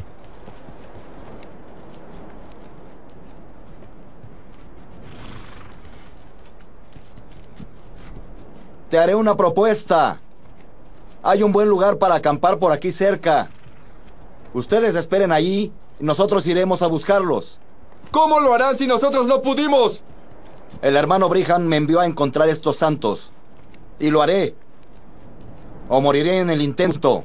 Te haré una propuesta. Hay un buen lugar para acampar por aquí cerca. Ustedes esperen allí y nosotros iremos a buscarlos. ¿Cómo lo harán si nosotros no pudimos? El hermano Brigham me envió a encontrar estos santos. Y lo haré. O moriré en el intento.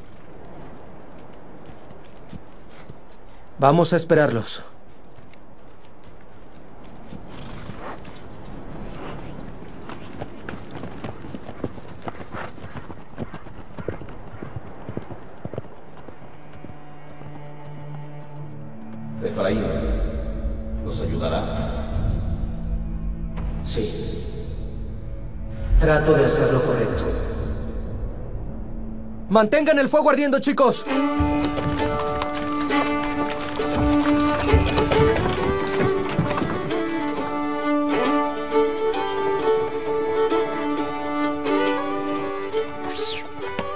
Vamos a esperarlos. Efraín, ¿nos ayudará? Sí. Trato de hacer lo correcto. ¡Mantengan el fuego ardiendo, chicos!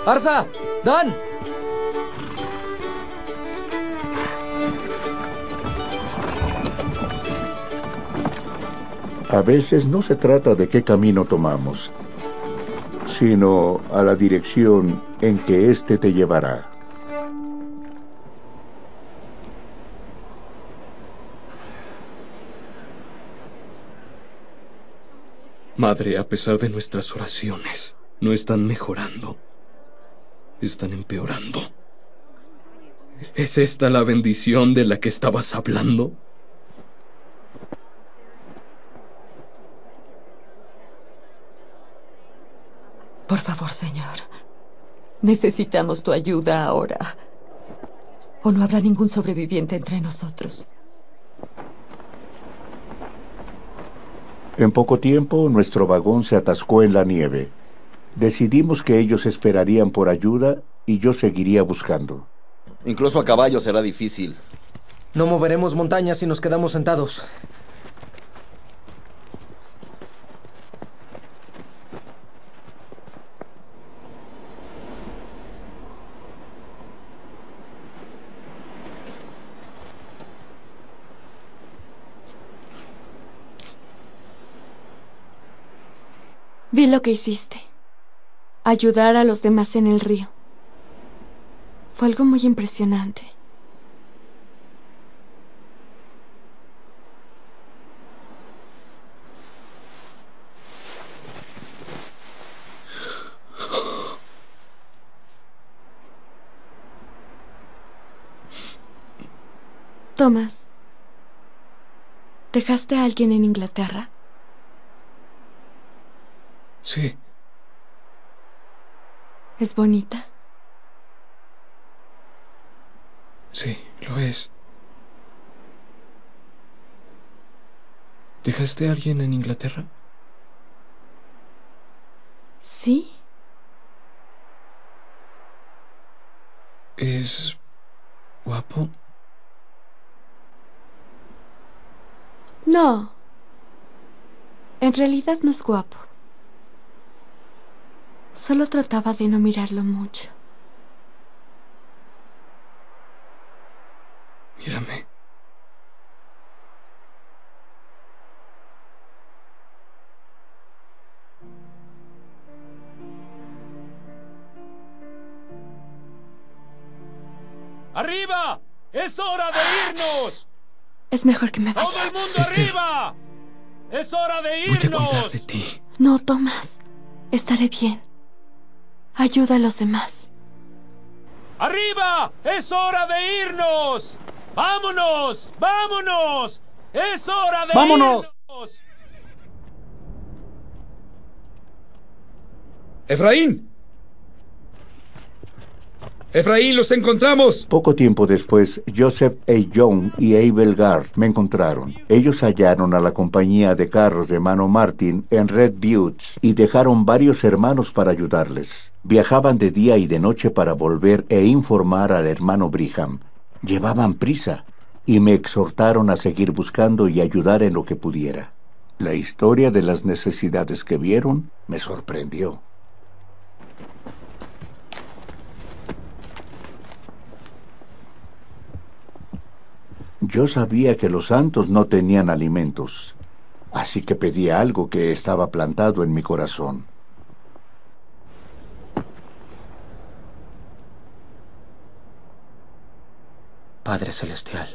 ¡Arsa! ¡Dan! A veces no se trata de qué camino tomamos, sino a la dirección en que éste te llevará. Madre, a pesar de nuestras oraciones, no están mejorando. Están empeorando. ¿Es esta la bendición de la que estabas hablando? Por favor, Señor. Necesitamos tu ayuda ahora. O no habrá ningún sobreviviente entre nosotros. En poco tiempo, nuestro vagón se atascó en la nieve. Decidimos que ellos esperarían por ayuda y yo seguiría buscando. Incluso a caballo será difícil. No moveremos montañas si nos quedamos sentados. Vi lo que hiciste. Ayudar a los demás en el río. Fue algo muy impresionante. Thomas, ¿dejaste a alguien en Inglaterra? Sí. ¿Es bonita? Sí, lo es. ¿Dejaste a alguien en Inglaterra? Sí. ¿Es guapo? No. En realidad no es guapo. Solo trataba de no mirarlo mucho. Mírame. ¡Arriba! ¡Es hora de irnos! Es mejor que me vaya. ¡Todo el mundo arriba! ¡Es hora de irnos! Voy a cuidar de ti. No, Thomas. Estaré bien. Ayuda a los demás. ¡Arriba! ¡Es hora de irnos! ¡Vámonos! ¡Vámonos! ¡Es hora de ¡Vámonos! irnos! ¡Efraín! ¡Efraín, los encontramos! Poco tiempo después, Joseph A. Young y Abel Gard me encontraron. Ellos hallaron a la compañía de carros de mano Martin en Red Buttes y dejaron varios hermanos para ayudarles. Viajaban de día y de noche para volver e informar al hermano Brigham. Llevaban prisa y me exhortaron a seguir buscando y ayudar en lo que pudiera. La historia de las necesidades que vieron me sorprendió. Yo sabía que los santos no tenían alimentos, así que pedí algo que estaba plantado en mi corazón. Padre Celestial,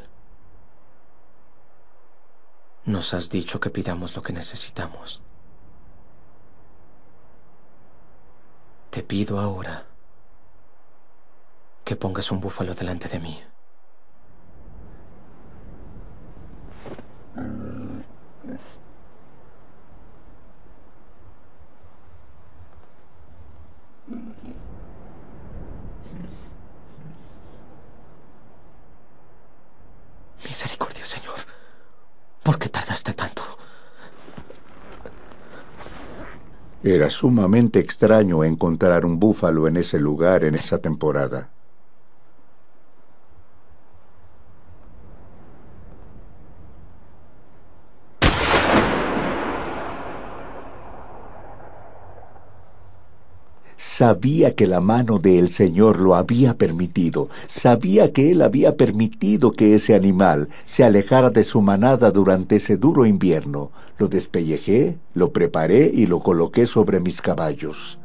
nos has dicho que pidamos lo que necesitamos. Te pido ahora que pongas un búfalo delante de mí. Misericordia, Señor. ¿Por qué tardaste tanto? Era sumamente extraño encontrar un búfalo en ese lugar en esa temporada. Sabía que la mano del Señor lo había permitido. Sabía que Él había permitido que ese animal se alejara de su manada durante ese duro invierno. Lo despellejé, lo preparé y lo coloqué sobre mis caballos.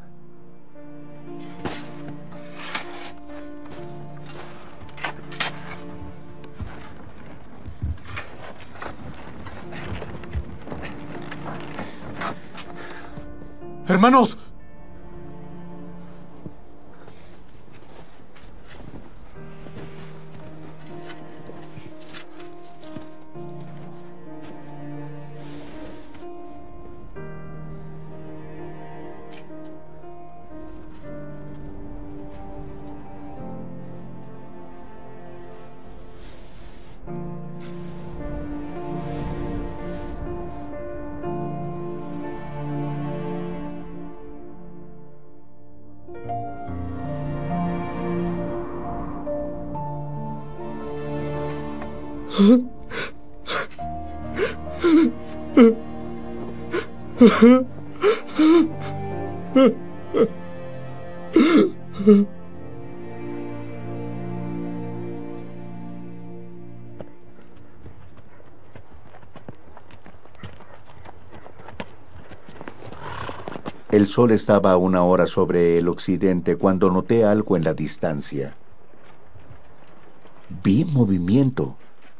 ¡Hermanos! El sol estaba a una hora sobre el occidente cuando noté algo en la distancia. Vi movimiento.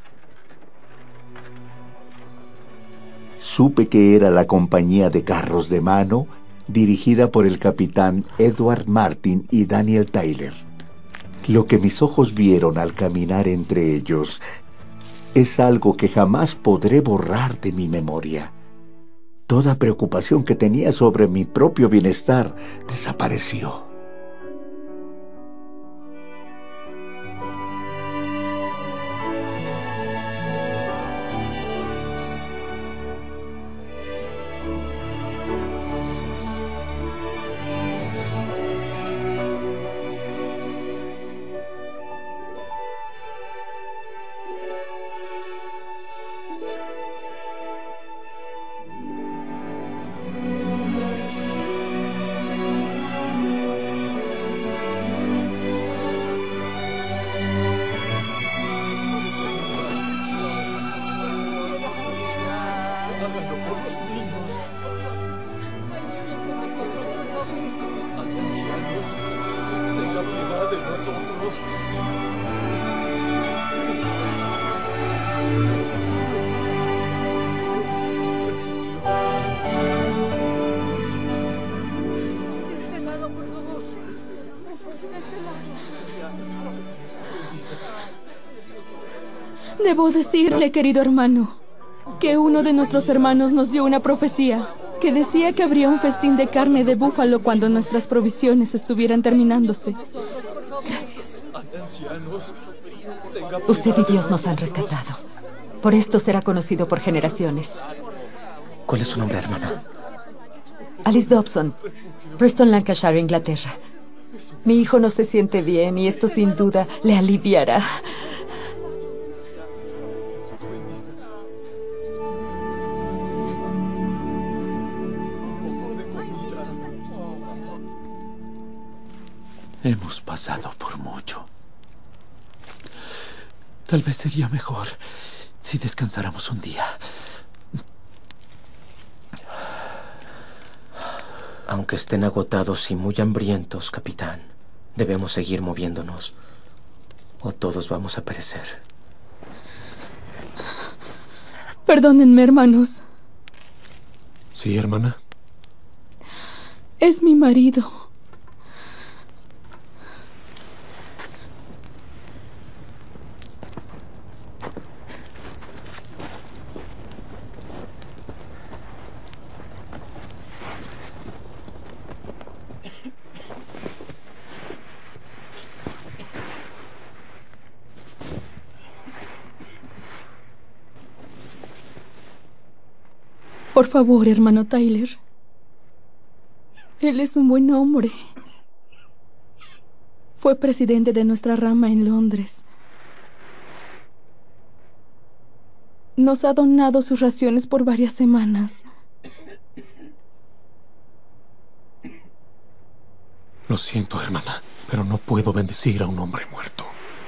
Supe que era la compañía de carros de mano dirigida por el capitán Edward Martin y Daniel Tyler. Lo que mis ojos vieron al caminar entre ellos es algo que jamás podré borrar de mi memoria. Toda preocupación que tenía sobre mi propio bienestar desapareció. Debo decirle, querido hermano, que uno de nuestros hermanos nos dio una profecía que decía que habría un festín de carne de búfalo cuando nuestras provisiones estuvieran terminándose. Gracias. Usted y Dios nos han rescatado. Por esto será conocido por generaciones. ¿Cuál es su nombre, hermana? Alice Dobson, Preston, Lancashire, Inglaterra. Mi hijo no se siente bien y esto sin duda le aliviará. Hemos pasado por mucho. Tal vez sería mejor si descansáramos un día. Aunque estén agotados y muy hambrientos, capitán, debemos seguir moviéndonos, o todos vamos a perecer. Perdónenme, hermanos. Sí, hermana. Es mi marido. Por favor, hermano Tyler. Él es un buen hombre. Fue presidente de nuestra rama en Londres. Nos ha donado sus raciones por varias semanas. Lo siento, hermana, pero no puedo bendecir a un hombre muerto.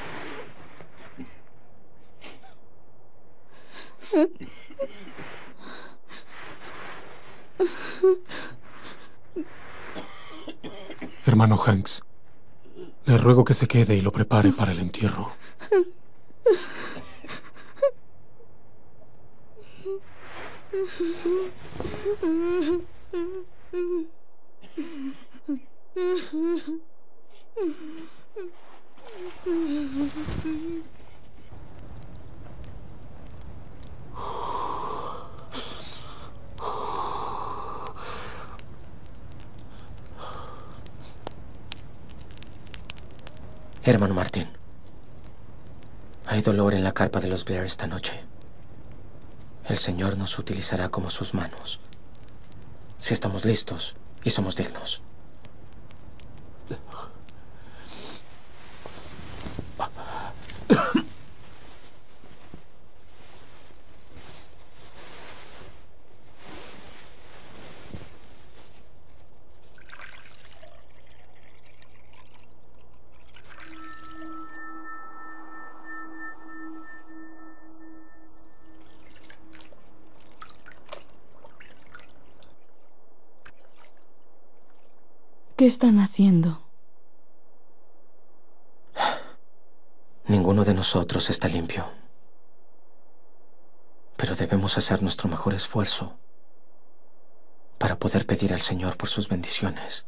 Hermano Hanks, le ruego que se quede y lo prepare para el entierro. Hermano Martin, hay dolor en la carpa de los Blair esta noche. El Señor nos utilizará como sus manos, si estamos listos y somos dignos. ¿Qué están haciendo? Ninguno de nosotros está limpio. Pero debemos hacer nuestro mejor esfuerzo para poder pedir al Señor por sus bendiciones.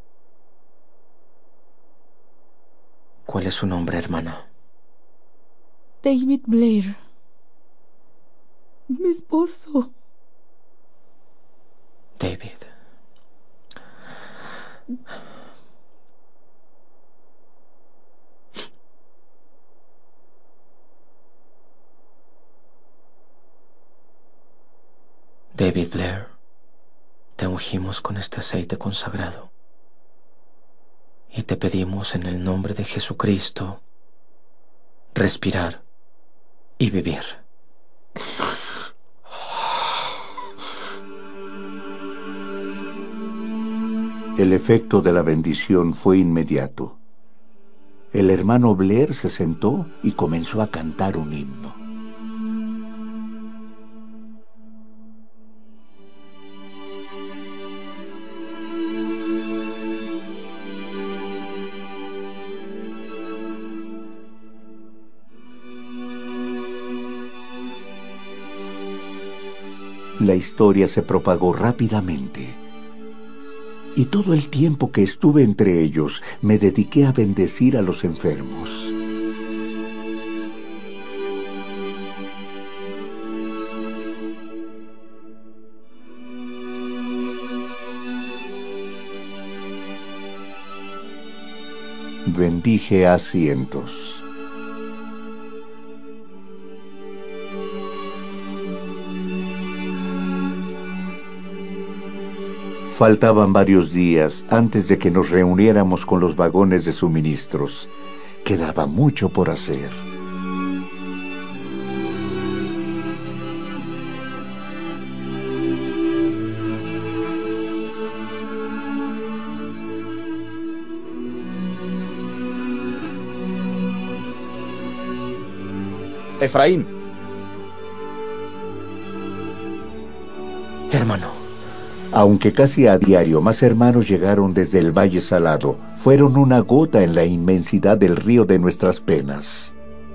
¿Cuál es su nombre, hermana? David Blair. Mi esposo. David. David Blair, te ungimos con este aceite consagrado y te pedimos en el nombre de Jesucristo respirar y vivir. El efecto de la bendición fue inmediato. El hermano Blair se sentó y comenzó a cantar un himno. La historia se propagó rápidamente. Y todo el tiempo que estuve entre ellos, me dediqué a bendecir a los enfermos. Bendije a cientos. Faltaban varios días antes de que nos reuniéramos con los vagones de suministros. Quedaba mucho por hacer. Efraín. Hermano. Aunque casi a diario más hermanos llegaron desde el Valle Salado, fueron una gota en la inmensidad del río de nuestras penas.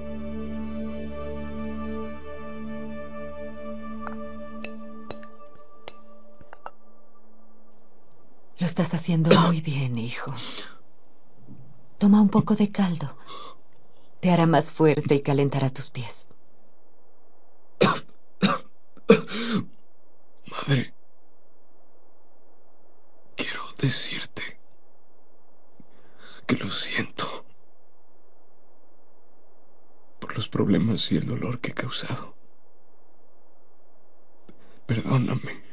Lo estás haciendo muy bien, hijo. Toma un poco de caldo. Te hará más fuerte y calentará tus pies. Madre. Quiero decirte que lo siento por los problemas y el dolor que he causado. Perdóname.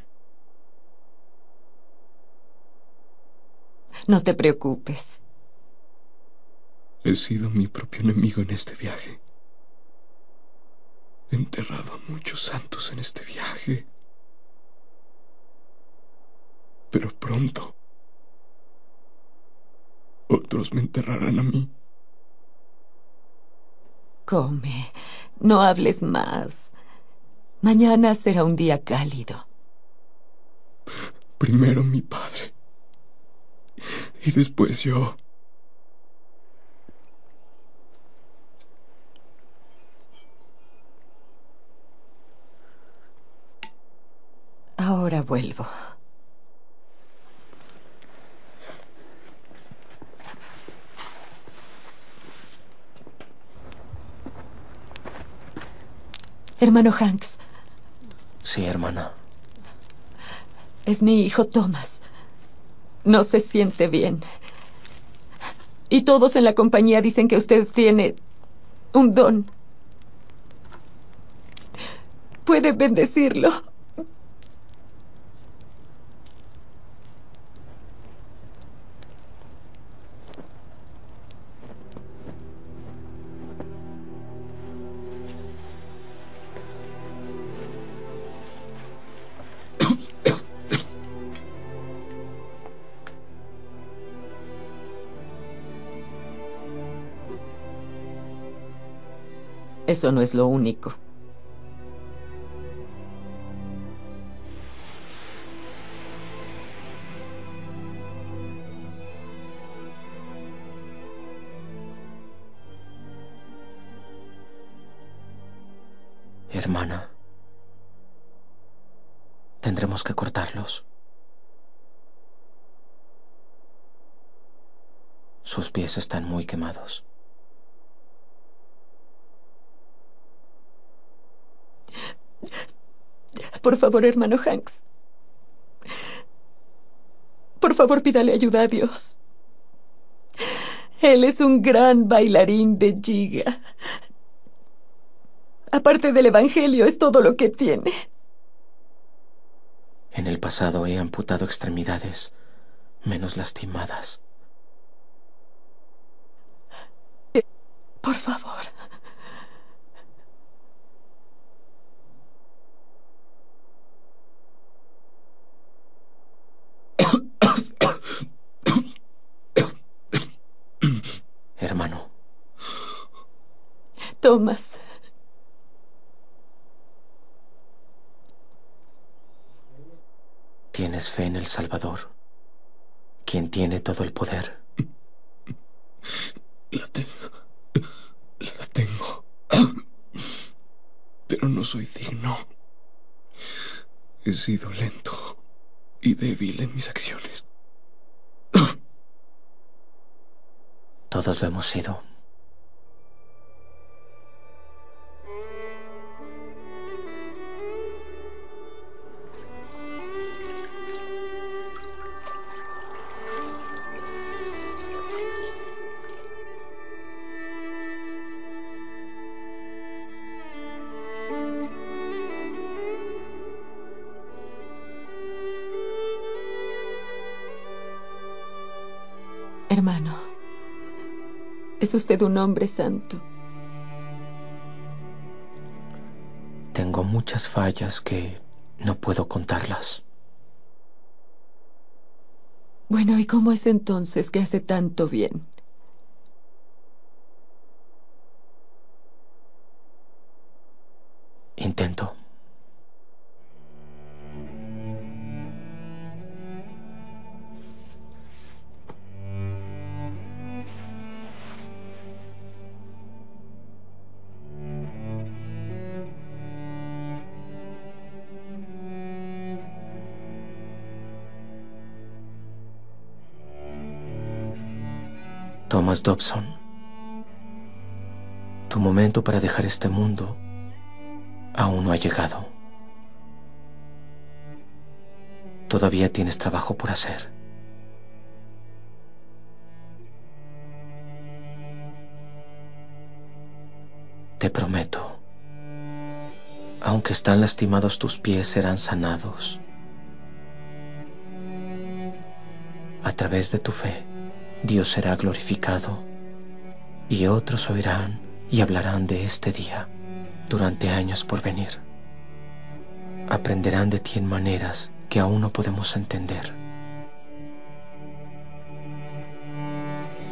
No te preocupes. He sido mi propio enemigo en este viaje. He enterrado a muchos santos en este viaje. Pero pronto otros me enterrarán a mí. Come, no hables más. Mañana será un día cálido. Primero mi padre. Y después yo. Ahora vuelvo. Hermano Hanks. Sí, hermana. Es mi hijo Thomas. No se siente bien. Y todos en la compañía dicen que usted tiene un don. ¿Puede bendecirlo? Eso no es lo único. Hermana, tendremos que cortarlos. Sus pies están muy quemados. Por favor, hermano Hanks. Por favor, pídale ayuda a Dios. Él es un gran bailarín de giga. Aparte del evangelio, es todo lo que tiene. En el pasado he amputado extremidades menos lastimadas. Por favor. Hermano. Thomas. ¿Tienes fe en el Salvador? ¿Quién tiene todo el poder? La tengo. La tengo. Pero no soy digno. He sido lento y débil en mis acciones. Todos lo hemos sido. Hermano, es usted un hombre santo. Tengo muchas fallas que no puedo contarlas. Bueno, ¿y cómo es entonces que hace tanto bien? Intento. Thomas Dobson, tu momento para dejar este mundo aún no ha llegado. Todavía tienes trabajo por hacer. Te prometo, aunque están lastimados tus pies, serán sanados. A través de tu fe, Dios será glorificado y otros oirán y hablarán de este día durante años por venir. Aprenderán de ti en maneras que aún no podemos entender.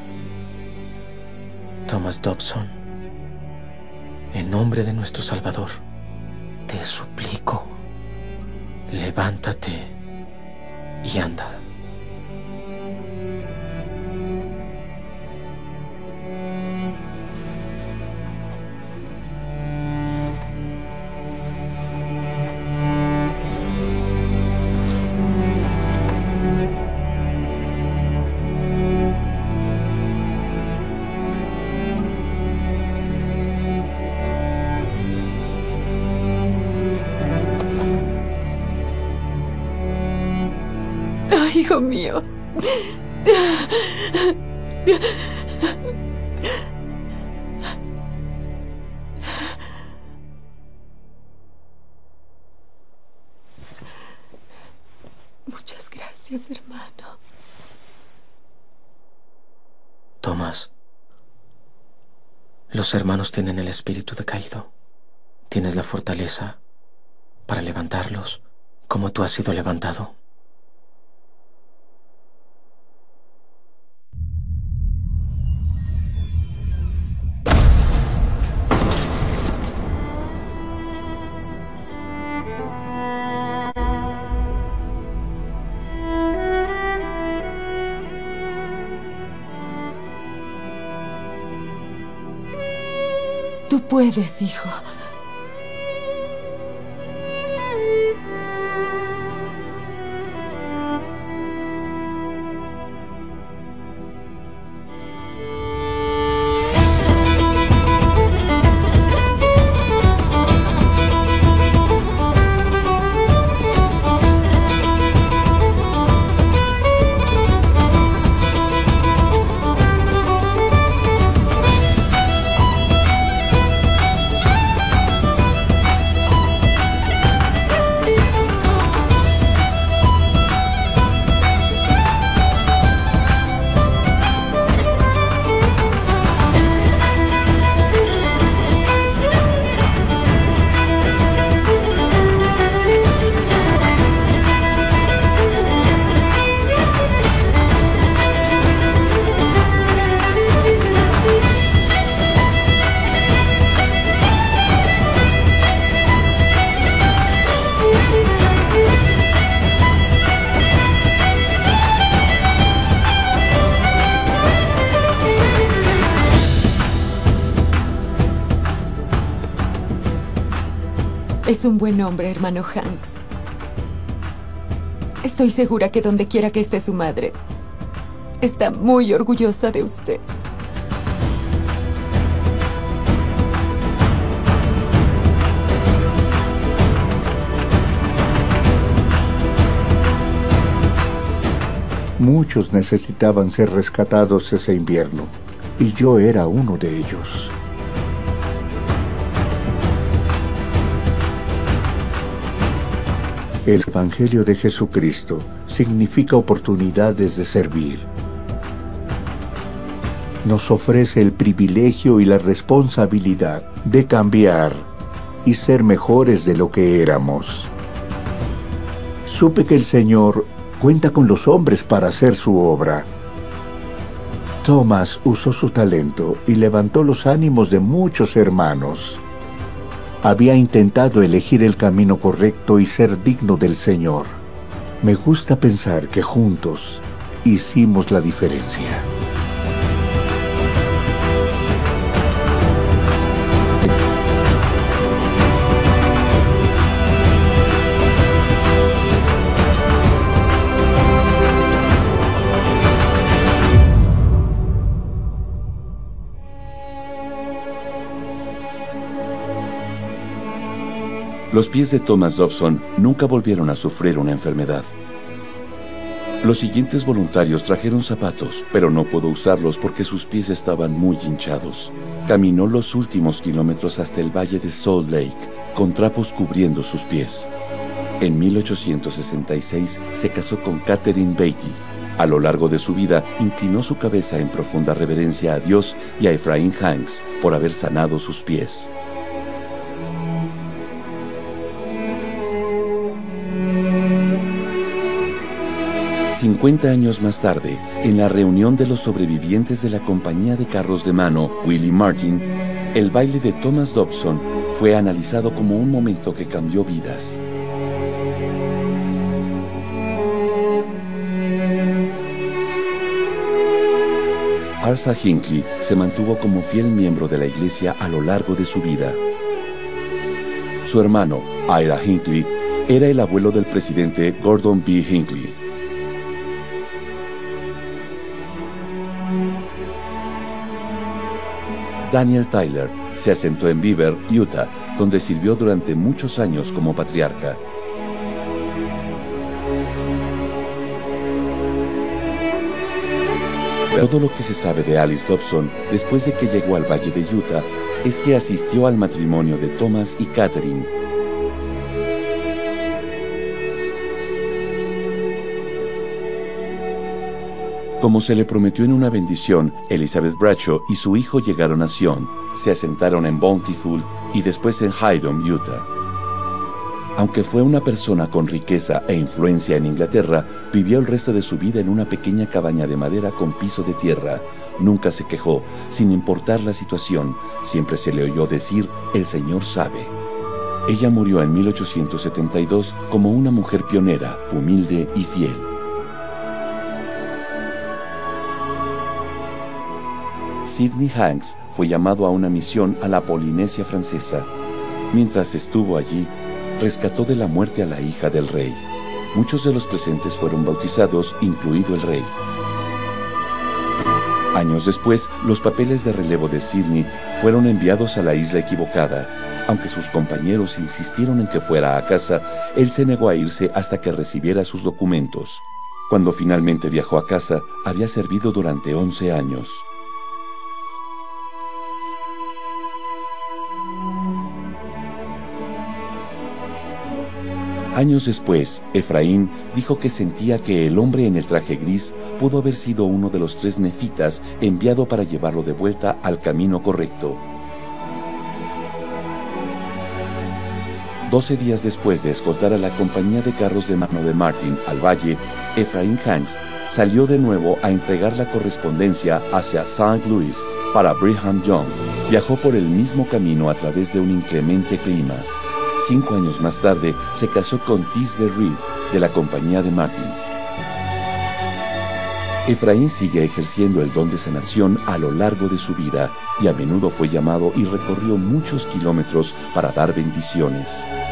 Thomas Dobson, en nombre de nuestro Salvador, te suplico, levántate y anda. Hijo mío. Muchas gracias, hermano. Thomas, los hermanos tienen el espíritu decaído. Tienes la fortaleza para levantarlos como tú has sido levantado. Tú puedes, hijo. Es un buen hombre, hermano Hanks. Estoy segura que donde quiera que esté su madre, está muy orgullosa de usted. Muchos necesitaban ser rescatados ese invierno, y yo era uno de ellos. El Evangelio de Jesucristo significa oportunidades de servir. Nos ofrece el privilegio y la responsabilidad de cambiar y ser mejores de lo que éramos. Supe que el Señor cuenta con los hombres para hacer su obra. Thomas usó su talento y levantó los ánimos de muchos hermanos. Había intentado elegir el camino correcto y ser digno del Señor. Me gusta pensar que juntos hicimos la diferencia. Los pies de Thomas Dobson nunca volvieron a sufrir una enfermedad. Los siguientes voluntarios trajeron zapatos, pero no pudo usarlos porque sus pies estaban muy hinchados. Caminó los últimos kilómetros hasta el valle de Salt Lake, con trapos cubriendo sus pies. En mil ochocientos sesenta y seis se casó con Catherine Beatty. A lo largo de su vida, inclinó su cabeza en profunda reverencia a Dios y a Ephraim Hanks por haber sanado sus pies. cincuenta años más tarde, en la reunión de los sobrevivientes de la compañía de carros de mano Willie Martin, el baile de Thomas Dobson fue analizado como un momento que cambió vidas. Asa Hinckley se mantuvo como fiel miembro de la iglesia a lo largo de su vida. Su hermano, Ira Hinckley, era el abuelo del presidente Gordon B. Hinckley. Daniel Tyler se asentó en Beaver, Utah, donde sirvió durante muchos años como patriarca. Todo lo que se sabe de Alice Dobson después de que llegó al Valle de Utah es que asistió al matrimonio de Thomas y Catherine. Como se le prometió en una bendición, Elizabeth Bradshaw y su hijo llegaron a Sion, se asentaron en Bountiful y después en Hyrum, Utah. Aunque fue una persona con riqueza e influencia en Inglaterra, vivió el resto de su vida en una pequeña cabaña de madera con piso de tierra. Nunca se quejó, sin importar la situación. Siempre se le oyó decir, "El Señor sabe". Ella murió en mil ochocientos setenta y dos como una mujer pionera, humilde y fiel. Sidney Hanks fue llamado a una misión a la Polinesia Francesa. Mientras estuvo allí, rescató de la muerte a la hija del rey. Muchos de los presentes fueron bautizados, incluido el rey. Años después, los papeles de relevo de Sidney fueron enviados a la isla equivocada. Aunque sus compañeros insistieron en que fuera a casa, él se negó a irse hasta que recibiera sus documentos. Cuando finalmente viajó a casa, había servido durante once años. Años después, Efraín dijo que sentía que el hombre en el traje gris pudo haber sido uno de los tres nefitas enviado para llevarlo de vuelta al camino correcto. Doce días después de escoltar a la compañía de carros de mano de Martin al valle, Efraín Hanks salió de nuevo a entregar la correspondencia hacia Saint Louis para Brigham Young. Viajó por el mismo camino a través de un inclemente clima. Cinco años más tarde, se casó con Tisbe Reed, de la compañía de Martin. Efraín sigue ejerciendo el don de sanación a lo largo de su vida y a menudo fue llamado y recorrió muchos kilómetros para dar bendiciones.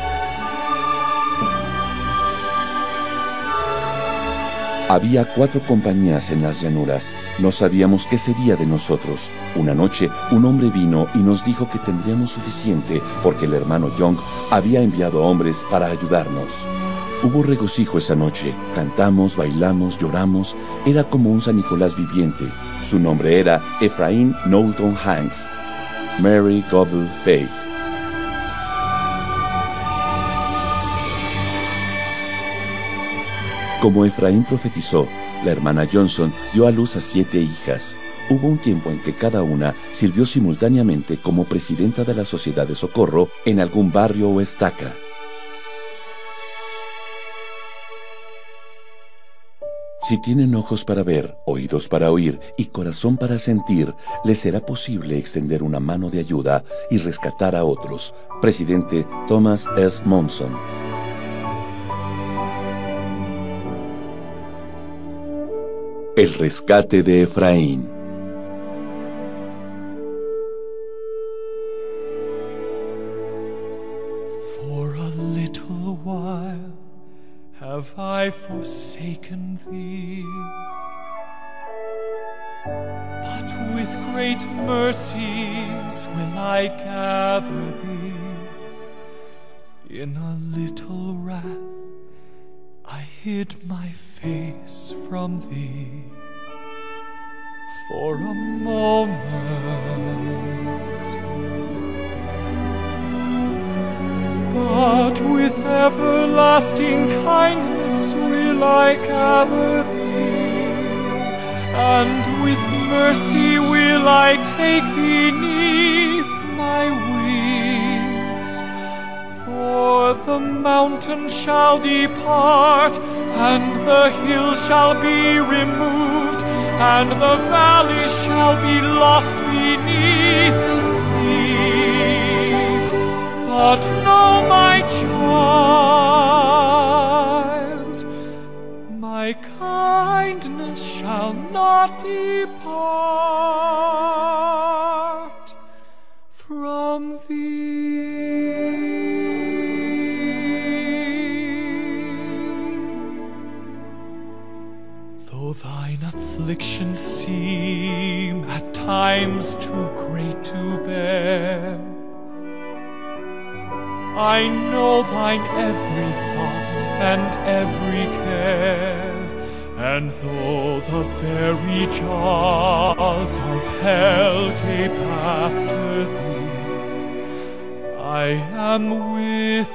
Había cuatro compañías en las llanuras. No sabíamos qué sería de nosotros. Una noche, un hombre vino y nos dijo que tendríamos suficiente porque el hermano Young había enviado hombres para ayudarnos. Hubo regocijo esa noche. Cantamos, bailamos, lloramos. Era como un San Nicolás viviente. Su nombre era Efraín Knowlton Hanks. Mary Gobble Bay. Como Efraín profetizó, la hermana Johnson dio a luz a siete hijas. Hubo un tiempo en que cada una sirvió simultáneamente como presidenta de la Sociedad de Socorro en algún barrio o estaca. Si tienen ojos para ver, oídos para oír y corazón para sentir, les será posible extender una mano de ayuda y rescatar a otros. Presidente Thomas S. Monson. El rescate de Efraín. For a little while have I forsaken thee, but with great mercies will I gather thee. In a little wrath I hid my face from thee for a moment, but with everlasting kindness will I gather thee, and with mercy will I take thee 'neath my wings, for For the mountain shall depart, and the hill shall be removed, and the valley shall be lost beneath the sea. But know, my child, my kindness shall not depart from thee. Though thine afflictions seem at times too great to bear, I know thine every thought and every care. And though the very jaws of hell gape after thee, I am with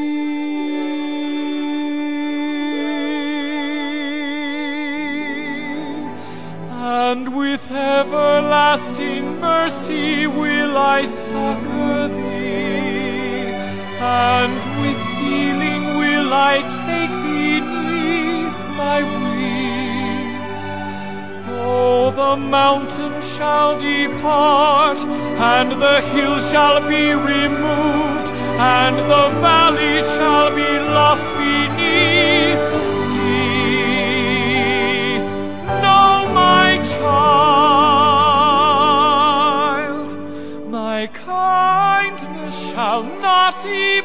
thee, and with everlasting mercy will I succor thee, and with healing will I take thee neath my wings. Though the mountain shall depart, and the hill shall be removed, and the valley shall be lost beneath the sea, know, my child, my kindness shall not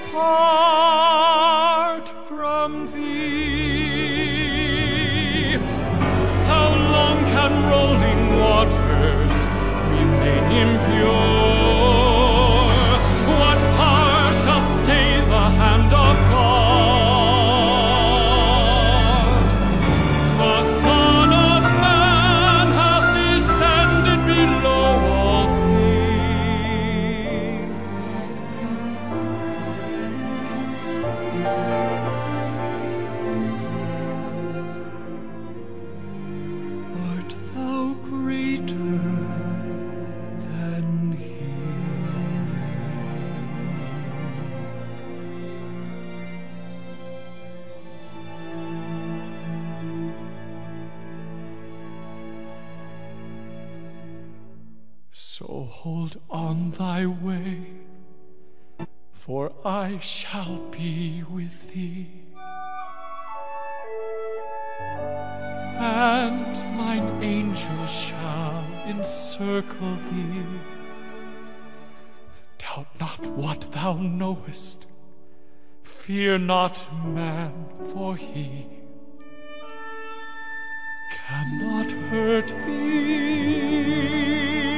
depart from thee. How long can rolling waters remain impure? What power shall stay the hand of God? The Son of Man hath descended below all things. Art thou greater than he? So hold on thy way, for I shall be with thee, and mine angels shall encircle thee. Doubt not what thou knowest, fear not man, for he cannot hurt thee.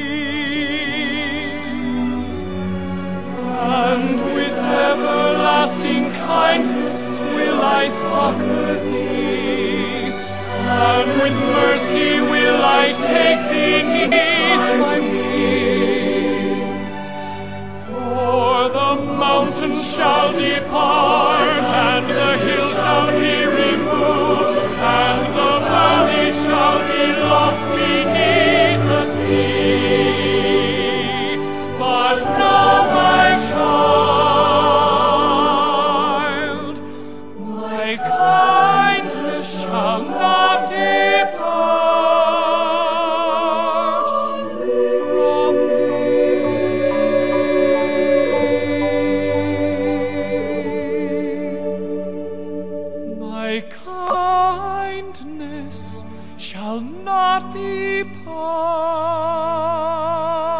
And with everlasting kindness will I succor thee, and with mercy will I take thee neath my wings. For the mountain shall depart, and the hill shall be removed, and the valley shall be lost beneath the sea. But know, my child, my kindness shall not depart from thee. My kindness shall not depart